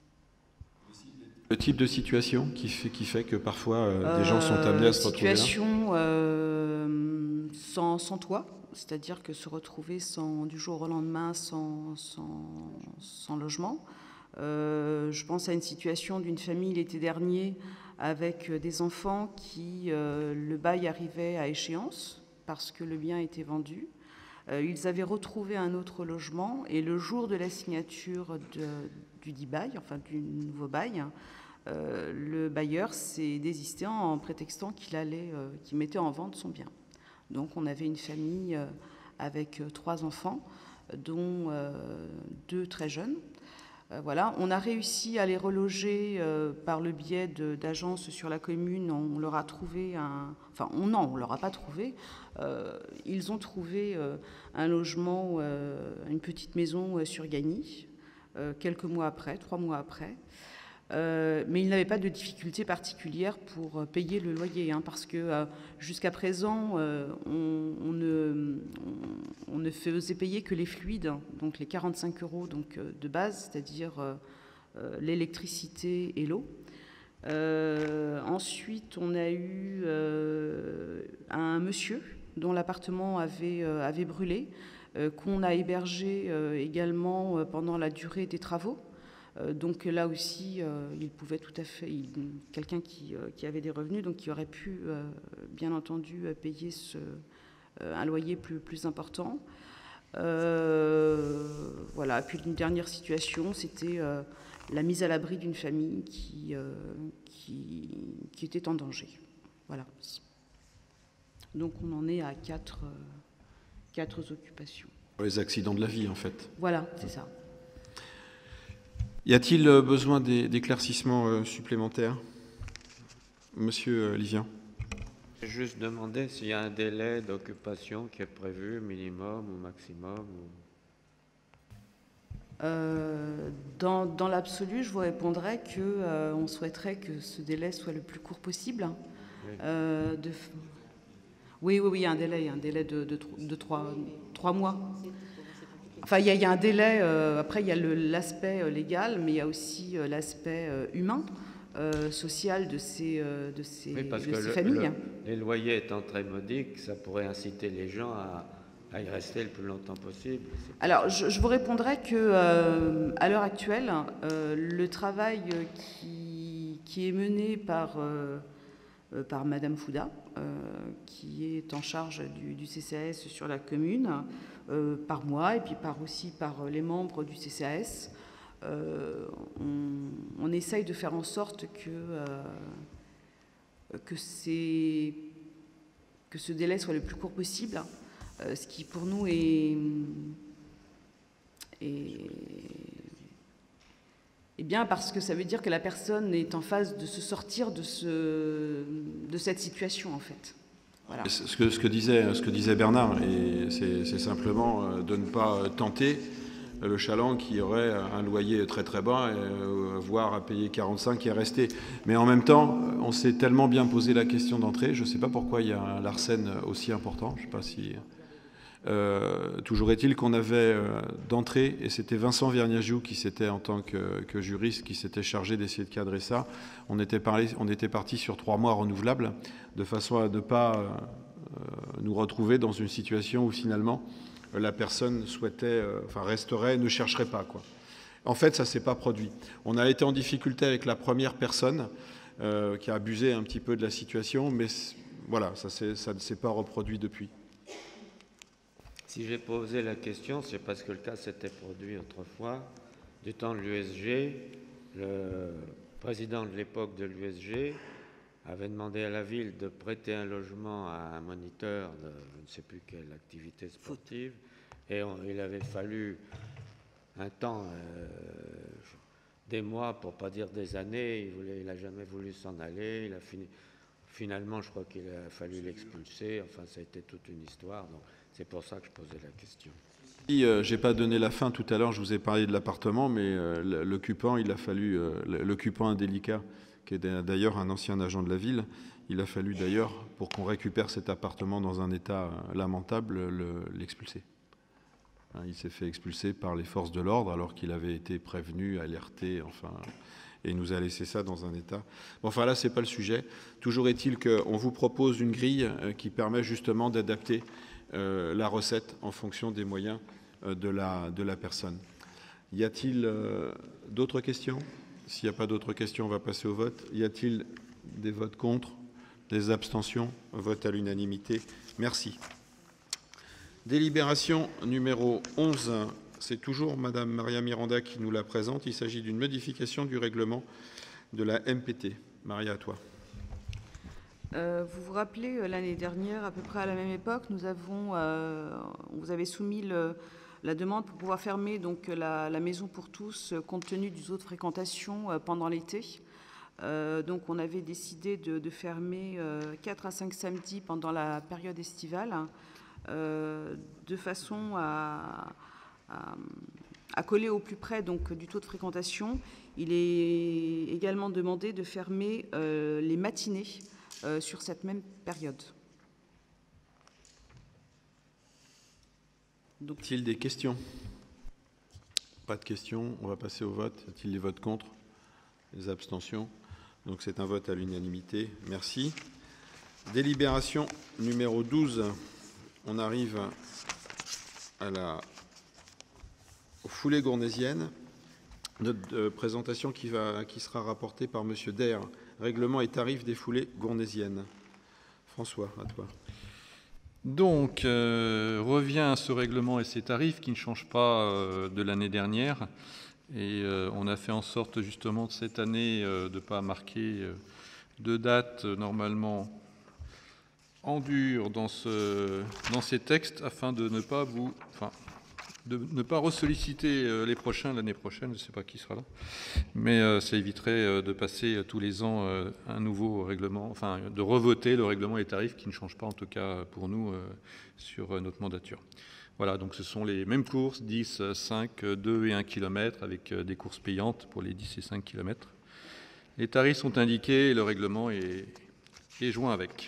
Le type de situation qui fait que parfois des gens sont amenés à se retrouver là? Situation sans toit, c'est-à-dire que se retrouver du jour au lendemain sans logement. Je pense à une situation d'une famille l'été dernier avec des enfants qui, le bail arrivait à échéance parce que le bien était vendu. Ils avaient retrouvé un autre logement et le jour de la signature du dit bail, enfin du nouveau bail, le bailleur s'est désisté en prétextant qu'il mettait en vente son bien. Donc on avait une famille avec 3 enfants dont 2 très jeunes. Voilà, on a réussi à les reloger par le biais d'agences sur la commune. On leur a trouvé enfin, non, on leur a pas trouvé. Ils ont trouvé un logement, une petite maison sur Gagny, quelques mois après, 3 mois après. Mais ils n'avaient pas de difficulté particulière pour payer le loyer, hein, parce que jusqu'à présent, on ne faisait payer que les fluides, donc les 45 € donc, de base, c'est-à-dire l'électricité et l'eau. Ensuite, on a eu un monsieur dont l'appartement avait brûlé, qu'on a hébergé également pendant la durée des travaux. Donc là aussi, il pouvait tout à fait, quelqu'un qui avait des revenus, donc qui aurait pu, bien entendu, payer un loyer plus important. Voilà. Puis une dernière situation, c'était la mise à l'abri d'une famille qui était en danger. Voilà. Donc on en est à 4 occupations. Les accidents de la vie, en fait. Voilà, c'est ça. Y a-t-il besoin d'éclaircissements supplémentaires? Monsieur Livien. Je vais juste demander s'il y a un délai d'occupation qui est prévu, minimum ou maximum Dans l'absolu, je vous répondrai qu'on souhaiterait que ce délai soit le plus court possible. Oui. Oui, un délai de 3 mois. Enfin, il y a un délai, après il y a l'aspect légal, mais il y a aussi l'aspect humain, social de ces familles. Les loyers étant très modiques, ça pourrait inciter les gens à y rester le plus longtemps possible. Alors, je vous répondrai qu'à l'heure actuelle, le travail qui est mené par Madame Fouda, qui est en charge du CCAS sur la commune, par moi et puis aussi par les membres du CCAS, on essaye de faire en sorte que ce délai soit le plus court possible, ce qui pour nous est bien, parce que ça veut dire que la personne est en phase de se sortir de cette situation, en fait. Voilà. Ce que disait Bernard, c'est simplement de ne pas tenter le chaland qui aurait un loyer très très bas, voire à payer 45 et rester. Mais en même temps, on s'est tellement bien posé la question d'entrée, je ne sais pas pourquoi il y a un Larsen aussi important, je ne sais pas si... toujours est-il qu'on avait d'entrée, et c'était Vincent Verniagiou qui s'était, en tant que juriste, qui s'était chargé d'essayer de cadrer ça. On était parti sur 3 mois renouvelables, de façon à ne pas nous retrouver dans une situation où finalement la personne resterait, ne chercherait pas, quoi. En fait, ça ne s'est pas produit. On a été en difficulté avec la première personne qui a abusé un petit peu de la situation, mais voilà, ça ne s'est pas reproduit depuis. Si j'ai posé la question, c'est parce que le cas s'était produit autrefois, du temps de l'USG. Le président de l'époque de l'USG avait demandé à la ville de prêter un logement à un moniteur de je ne sais plus quelle activité sportive. Et il avait fallu un temps, des mois, pour ne pas dire des années. Il n'a jamais voulu s'en aller. Finalement, je crois qu'il a fallu l'expulser. Enfin, ça a été toute une histoire. Donc, c'est pour ça que je posais la question. Je n'ai pas donné la fin tout à l'heure, je vous ai parlé de l'appartement, mais l'occupant, il a fallu, l'occupant indélicat, qui est d'ailleurs un ancien agent de la ville, il a fallu d'ailleurs, pour qu'on récupère cet appartement dans un état lamentable, l'expulser. Il s'est fait expulser par les forces de l'ordre alors qu'il avait été prévenu, alerté, enfin, et il nous a laissé ça dans un état. Bon, enfin là, ce n'est pas le sujet. Toujours est-il qu'on vous propose une grille qui permet justement d'adapter la recette en fonction des moyens de la personne. Y a-t-il d'autres questions? S'il n'y a pas d'autres questions, on va passer au vote. Y a-t-il des votes contre? Des abstentions? Vote à l'unanimité. Merci. Délibération numéro 11. C'est toujours Madame Maria Miranda qui nous la présente. Il s'agit d'une modification du règlement de la MPT. Maria, à toi. Vous vous rappelez, l'année dernière, à peu près à la même époque, vous avez soumis la demande pour pouvoir fermer donc, la maison pour tous compte tenu du taux de fréquentation pendant l'été. Donc on avait décidé de fermer 4 à 5 samedis pendant la période estivale, de façon à coller au plus près donc, du taux de fréquentation. Il est également demandé de fermer les matinées sur cette même période. Y a-t-il des questions? Pas de questions. On va passer au vote. Y a-t-il des votes contre? Des abstentions? Donc c'est un vote à l'unanimité. Merci. Délibération numéro 12. On arrive aux foulées gournaisiennes. Notre présentation qui sera rapportée par M. Daire. Règlement et tarifs des foulées gournaisiennes. François, à toi. Donc, revient ce règlement et ces tarifs qui ne changent pas de l'année dernière. Et on a fait en sorte justement cette année de ne pas marquer de date normalement en dur dans ces textes afin de ne pas ressolliciter les prochains l'année prochaine. Je ne sais pas qui sera là, mais ça éviterait de passer tous les ans un nouveau règlement, enfin de revoter le règlement et les tarifs qui ne changent pas en tout cas pour nous sur notre mandature. Voilà, donc ce sont les mêmes courses, 10, 5, 2 et 1 km, avec des courses payantes pour les 10 et 5 km. Les tarifs sont indiqués et le règlement est joint avec.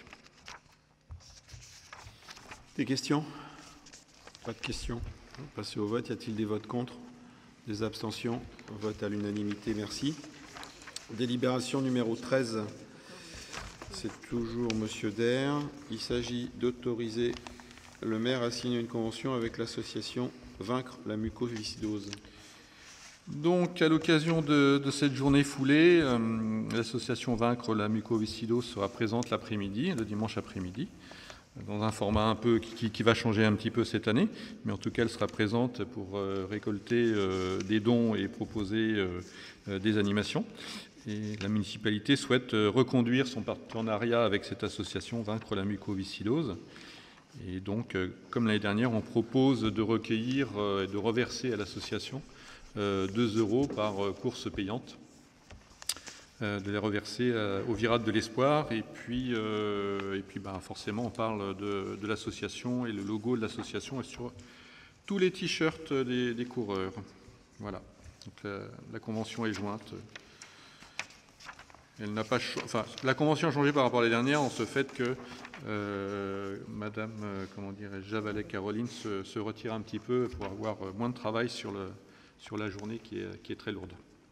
Des questions? Pas de questions. On va passer au vote. Y a-t-il des votes contre? Des abstentions? Vote à l'unanimité, merci. Délibération numéro 13. C'est toujours M. Daire. Il s'agit d'autoriser le maire a signé une convention avec l'association Vaincre la mucoviscidose. Donc, à l'occasion de cette journée foulée, l'association Vaincre la mucoviscidose sera présente l'après-midi, le dimanche après-midi, dans un format un peu qui va changer un petit peu cette année, mais en tout cas, elle sera présente pour récolter des dons et proposer des animations. Et la municipalité souhaite reconduire son partenariat avec cette association Vaincre la mucoviscidose. Et donc, comme l'année dernière, on propose de recueillir et de reverser à l'association 2 € par course payante, de les reverser au Virate de l'Espoir. Et puis forcément, on parle de l'association et le logo de l'association est sur tous les t-shirts des coureurs. Voilà. Donc, la convention est jointe. Elle n'a pas la convention a changé par rapport à l'année dernière en ce fait que Madame Javalet-Caroline se retire un petit peu pour avoir moins de travail sur la journée qui est très lourde.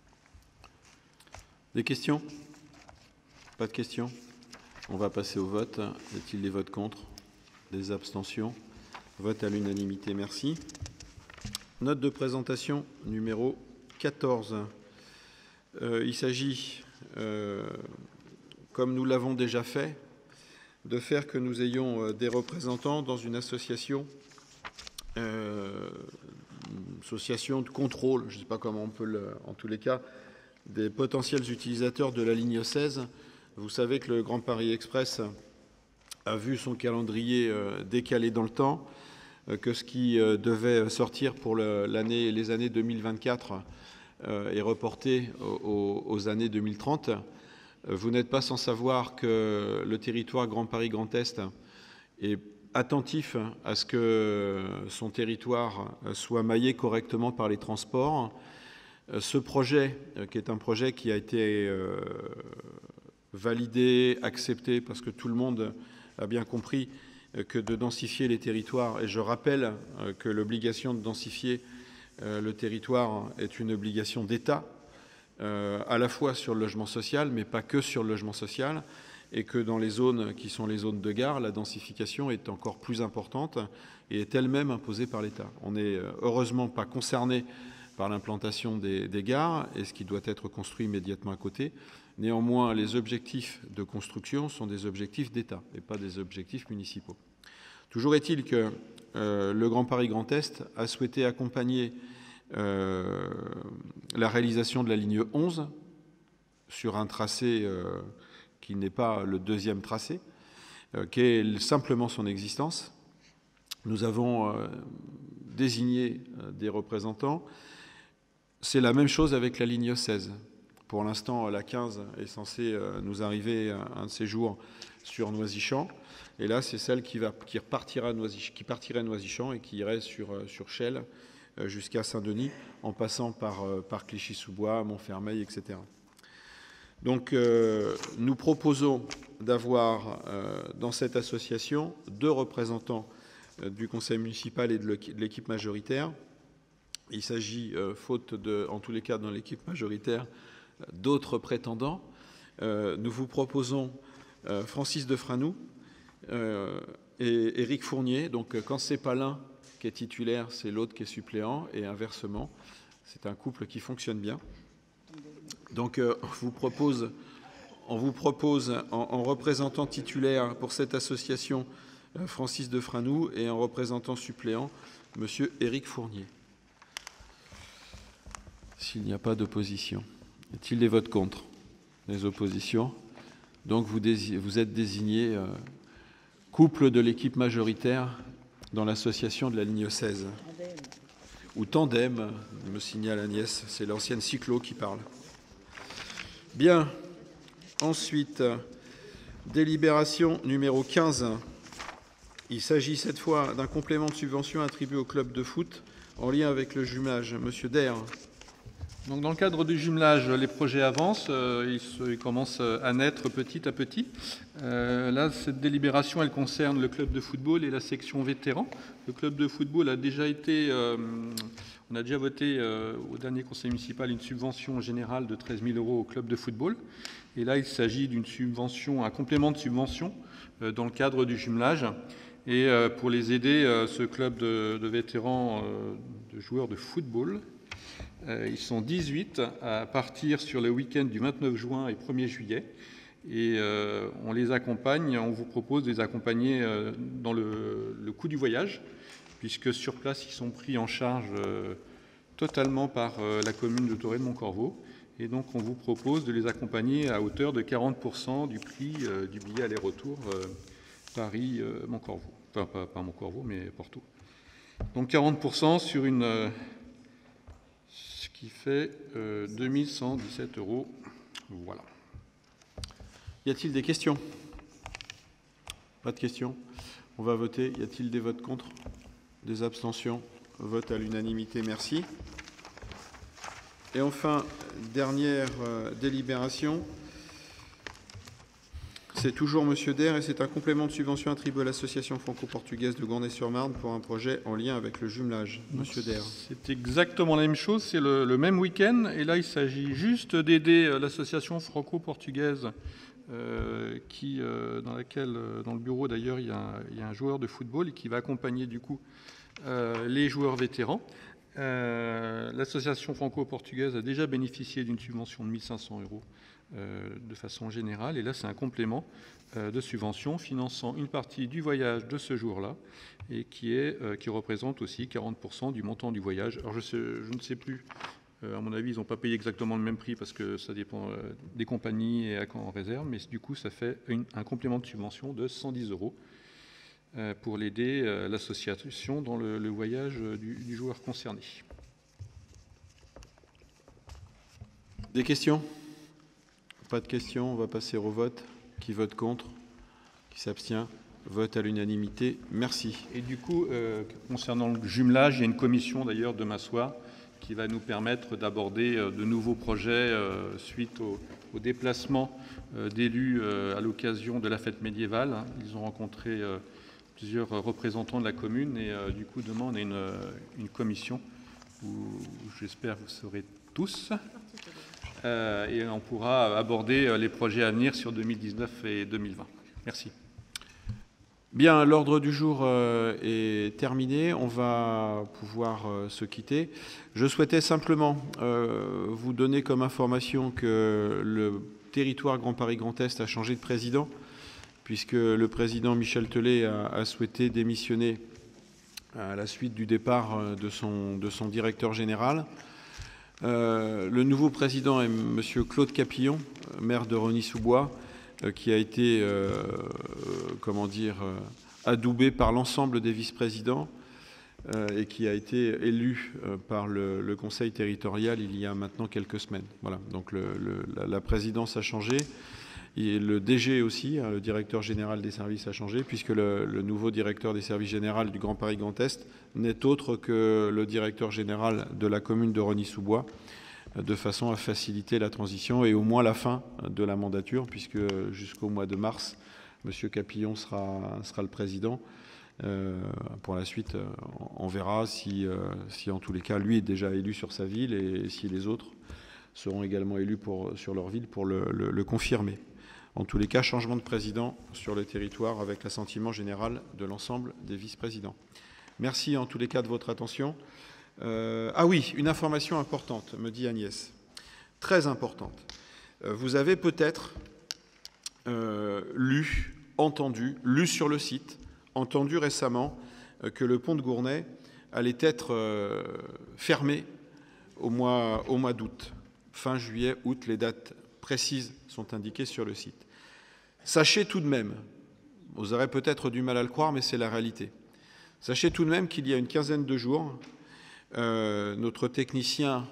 Des questions? Pas de questions? On va passer au vote. Y a-t-il des votes contre? Des abstentions? Vote à l'unanimité, merci. Note de présentation numéro 14. Il s'agit, comme nous l'avons déjà fait, de faire que nous ayons des représentants dans une association de contrôle, je ne sais pas comment on peut en tous les cas, des potentiels utilisateurs de la ligne 16. Vous savez que le Grand Paris Express a vu son calendrier décalé dans le temps, que ce qui devait sortir pour les années 2024 est reporté aux années 2030. Vous n'êtes pas sans savoir que le territoire Grand Paris Grand Est est attentif à ce que son territoire soit maillé correctement par les transports. Ce projet, qui est un projet qui a été validé, accepté, parce que tout le monde a bien compris que de densifier les territoires, et je rappelle que l'obligation de densifier le territoire est une obligation d'État, à la fois sur le logement social, mais pas que sur le logement social, et que dans les zones qui sont les zones de gare, la densification est encore plus importante et est elle-même imposée par l'État. On n'est heureusement pas concerné par l'implantation des gares et ce qui doit être construit immédiatement à côté. Néanmoins, les objectifs de construction sont des objectifs d'État et pas des objectifs municipaux. Toujours est-il que le Grand Paris Grand Est a souhaité accompagner la réalisation de la ligne 11 sur un tracé qui n'est pas le deuxième tracé, qui est simplement son existence. Nous avons désigné des représentants. C'est la même chose avec la ligne 16. Pour l'instant, la 15 est censée nous arriver un de ces jours sur Noisy-Champs. Et là, c'est celle qui partirait à Noisy-Champs et qui irait sur Chelles jusqu'à Saint-Denis, en passant par Clichy-sous-Bois, Montfermeil, etc. Donc, nous proposons d'avoir dans cette association 2 représentants du conseil municipal et de l'équipe majoritaire. Il s'agit, en tous les cas dans l'équipe majoritaire, d'autres prétendants. Nous vous proposons Francis Defranou et Éric Fournier. Donc, quand c'est pas l'un qui est titulaire, c'est l'autre qui est suppléant, et inversement. C'est un couple qui fonctionne bien. Donc, on vous propose en représentant titulaire pour cette association Francis Defranou et en représentant suppléant Monsieur Éric Fournier. S'il n'y a pas d'opposition. Y a-t-il des votes contre? Les oppositions? Donc vous êtes désigné couple de l'équipe majoritaire dans l'association de la ligne 16. Ou tandem, me signale Agnès, c'est l'ancienne Cyclo qui parle. Bien. Ensuite, délibération numéro 15. Il s'agit cette fois d'un complément de subvention attribué au club de foot en lien avec le jumelage. Monsieur Der. Donc, dans le cadre du jumelage, les projets avancent, ils commencent à naître petit à petit. Là, cette délibération, elle concerne le club de football et la section vétérans. Le club de football a déjà été, on a déjà voté au dernier conseil municipal une subvention générale de 13 000 € au club de football. Et là, il s'agit d'une subvention, un complément de subvention dans le cadre du jumelage. Et pour les aider, ce club de vétérans de joueurs de football, ils sont 18 à partir sur le week-end du 29 juin et 1er juillet. Et on les accompagne, on vous propose de les accompagner dans le coût du voyage, puisque sur place, ils sont pris en charge totalement par la commune de Toré-de-Montcorvo. Et donc, on vous propose de les accompagner à hauteur de 40% du prix du billet aller-retour Paris-Montcorvo. Enfin, pas Montcorvo, mais Porto. Donc, 40% sur ce qui fait 2117 €. Voilà. Y a-t-il des questions? Pas de questions. On va voter. Y a-t-il des votes contre? Des abstentions? Vote à l'unanimité. Merci. Et enfin, dernière délibération. C'est toujours Monsieur Der et c'est un complément de subvention attribué à l'association franco-portugaise de Gournay-sur-Marne pour un projet en lien avec le jumelage. Monsieur Der. C'est exactement la même chose, c'est le même week-end. Et là, il s'agit juste d'aider l'association franco-portugaise dans le bureau d'ailleurs, il y a un joueur de football et qui va accompagner du coup les joueurs vétérans. L'association franco-portugaise a déjà bénéficié d'une subvention de 1 500 € de façon générale. Et là, c'est un complément de subvention finançant une partie du voyage de ce jour-là et qui représente aussi 40% du montant du voyage. Alors, je ne sais plus, à mon avis, ils n'ont pas payé exactement le même prix parce que ça dépend des compagnies et à quand en réserve, mais du coup, ça fait un complément de subvention de 110 € pour l'aider l'association dans le voyage du joueur concerné. Des questions? Pas de questions, on va passer au vote. Qui vote contre? Qui s'abstient? Vote à l'unanimité. Merci. Et du coup, concernant le jumelage, il y a une commission d'ailleurs demain soir qui va nous permettre d'aborder de nouveaux projets suite au déplacement d'élus à l'occasion de la fête médiévale. Ils ont rencontré plusieurs représentants de la commune et du coup, demain, on a une commission où j'espère vous serez tous. Et on pourra aborder les projets à venir sur 2019 et 2020. Merci. Bien, l'ordre du jour est terminé. On va pouvoir se quitter. Je souhaitais simplement vous donner comme information que le territoire Grand Paris Grand Est a changé de président, puisque le président Michel Tellet a souhaité démissionner à la suite du départ de son directeur général. Le nouveau président est M. Claude Capillon, maire de Rosny-sous-Bois, qui a été adoubé par l'ensemble des vice-présidents et qui a été élu par le Conseil territorial il y a maintenant quelques semaines. Voilà, donc la présidence a changé. Et le DG aussi, le directeur général des services, a changé, puisque le nouveau directeur des services généraux du Grand Paris Grand Est n'est autre que le directeur général de la commune de Rosny-sous-Bois, de façon à faciliter la transition et au moins la fin de la mandature, puisque jusqu'au mois de mars, M. Capillon sera le président. Pour la suite, on verra si en tous les cas, lui est déjà élu sur sa ville et si les autres seront également élus sur leur ville pour le confirmer. En tous les cas, changement de président sur le territoire avec l'assentiment général de l'ensemble des vice-présidents. Merci en tous les cas de votre attention. Ah oui, une information importante, me dit Agnès, très importante. Vous avez peut-être lu sur le site, entendu récemment que le pont de Gournay allait être fermé au mois d'août. Fin juillet, août, les dates précises sont indiquées sur le site. Sachez tout de même, vous aurez peut-être du mal à le croire, mais c'est la réalité. Sachez tout de même qu'il y a une quinzaine de jours, notre technicien,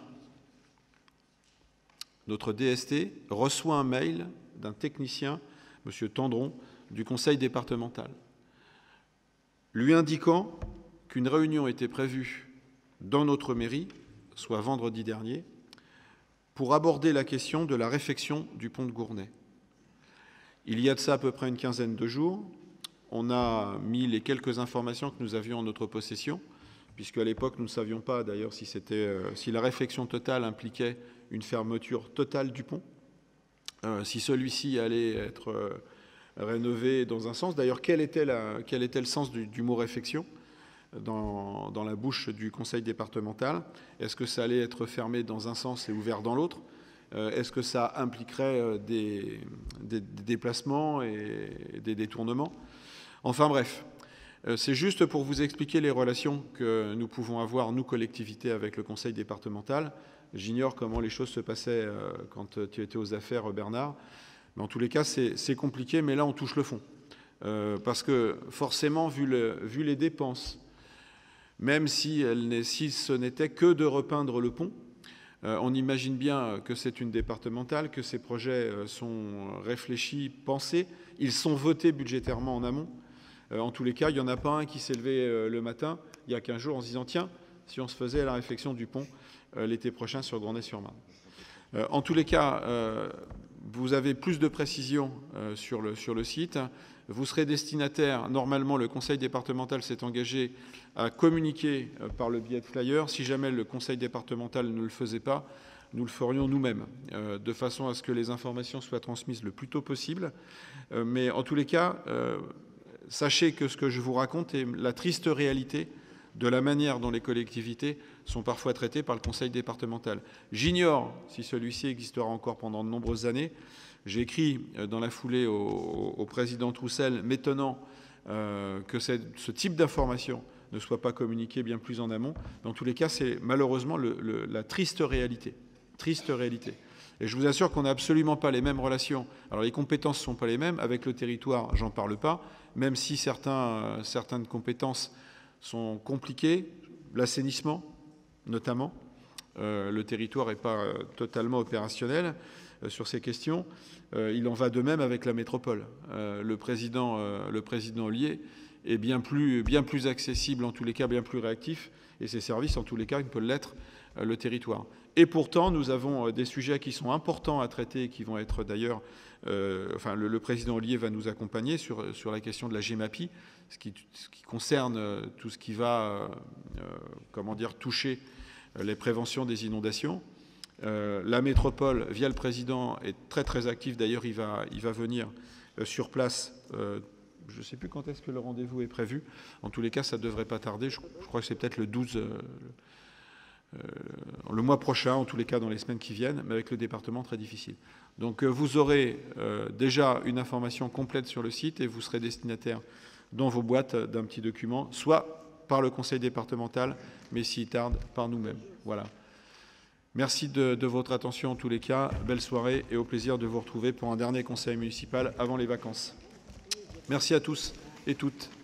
notre DST, reçoit un mail d'un technicien, M. Tendron, du conseil départemental, lui indiquant qu'une réunion était prévue dans notre mairie, soit vendredi dernier, pour aborder la question de la réfection du pont de Gournay. Il y a de ça à peu près une quinzaine de jours, on a mis les quelques informations que nous avions en notre possession, puisque à l'époque nous ne savions pas d'ailleurs si la réfection totale impliquait une fermeture totale du pont, si celui-ci allait être rénové dans un sens. D'ailleurs, quel était le sens du mot réfection dans la bouche du conseil départemental? Est-ce que ça allait être fermé dans un sens et ouvert dans l'autre? Est-ce que ça impliquerait des déplacements et des détournements? Enfin bref, c'est juste pour vous expliquer les relations que nous pouvons avoir, nous, collectivités, avec le conseil départemental. J'ignore comment les choses se passaient quand tu étais aux affaires, Bernard. Mais en tous les cas, c'est compliqué, mais là, on touche le fond. Parce que forcément, vu les dépenses, même si ce n'était que de repeindre le pont, on imagine bien que c'est une départementale, que ces projets sont réfléchis, pensés. Ils sont votés budgétairement en amont. En tous les cas, il n'y en a pas un qui s'est levé le matin, il y a 15 jours, en se disant « Tiens, si on se faisait la réfection du pont l'été prochain sur Gournay-sur-Marne ». En tous les cas, vous avez plus de précisions sur le site. Vous serez destinataire, normalement le conseil départemental s'est engagé à communiquer par le biais de flyers. Si jamais le conseil départemental ne le faisait pas, nous le ferions nous-mêmes, de façon à ce que les informations soient transmises le plus tôt possible. Mais en tous les cas, sachez que ce que je vous raconte est la triste réalité de la manière dont les collectivités sont parfois traitées par le conseil départemental. J'ignore si celui-ci existera encore pendant de nombreuses années. J'ai écrit dans la foulée au président Troussel, m'étonnant que ce type d'information ne soit pas communiqué bien plus en amont. Dans tous les cas, c'est malheureusement la triste réalité. Triste réalité. Et je vous assure qu'on n'a absolument pas les mêmes relations. Alors les compétences ne sont pas les mêmes. Avec le territoire, j'en parle pas, même si certaines compétences sont compliquées. L'assainissement, notamment. Le territoire n'est pas totalement opérationnel sur ces questions. Il en va de même avec la métropole. Le président Ollier est bien plus accessible, en tous les cas bien plus réactif, et ses services, en tous les cas, ils peuvent l'être, le territoire. Et pourtant, nous avons des sujets qui sont importants à traiter, qui vont être d'ailleurs... le président Ollier va nous accompagner sur la question de la GEMAPI, ce qui concerne tout ce qui va toucher les préventions des inondations. La métropole, via le président, est très très active. D'ailleurs, il va venir sur place. Je ne sais plus quand est-ce que le rendez-vous est prévu. En tous les cas, ça ne devrait pas tarder. Je crois que c'est peut-être le 12, le mois prochain, en tous les cas dans les semaines qui viennent, mais avec le département, très difficile. Donc vous aurez déjà une information complète sur le site et vous serez destinataire dans vos boîtes d'un petit document, soit par le conseil départemental, mais s'il tarde, par nous-mêmes. Voilà. Merci de votre attention en tous les cas. Belle soirée et au plaisir de vous retrouver pour un dernier conseil municipal avant les vacances. Merci à tous et toutes.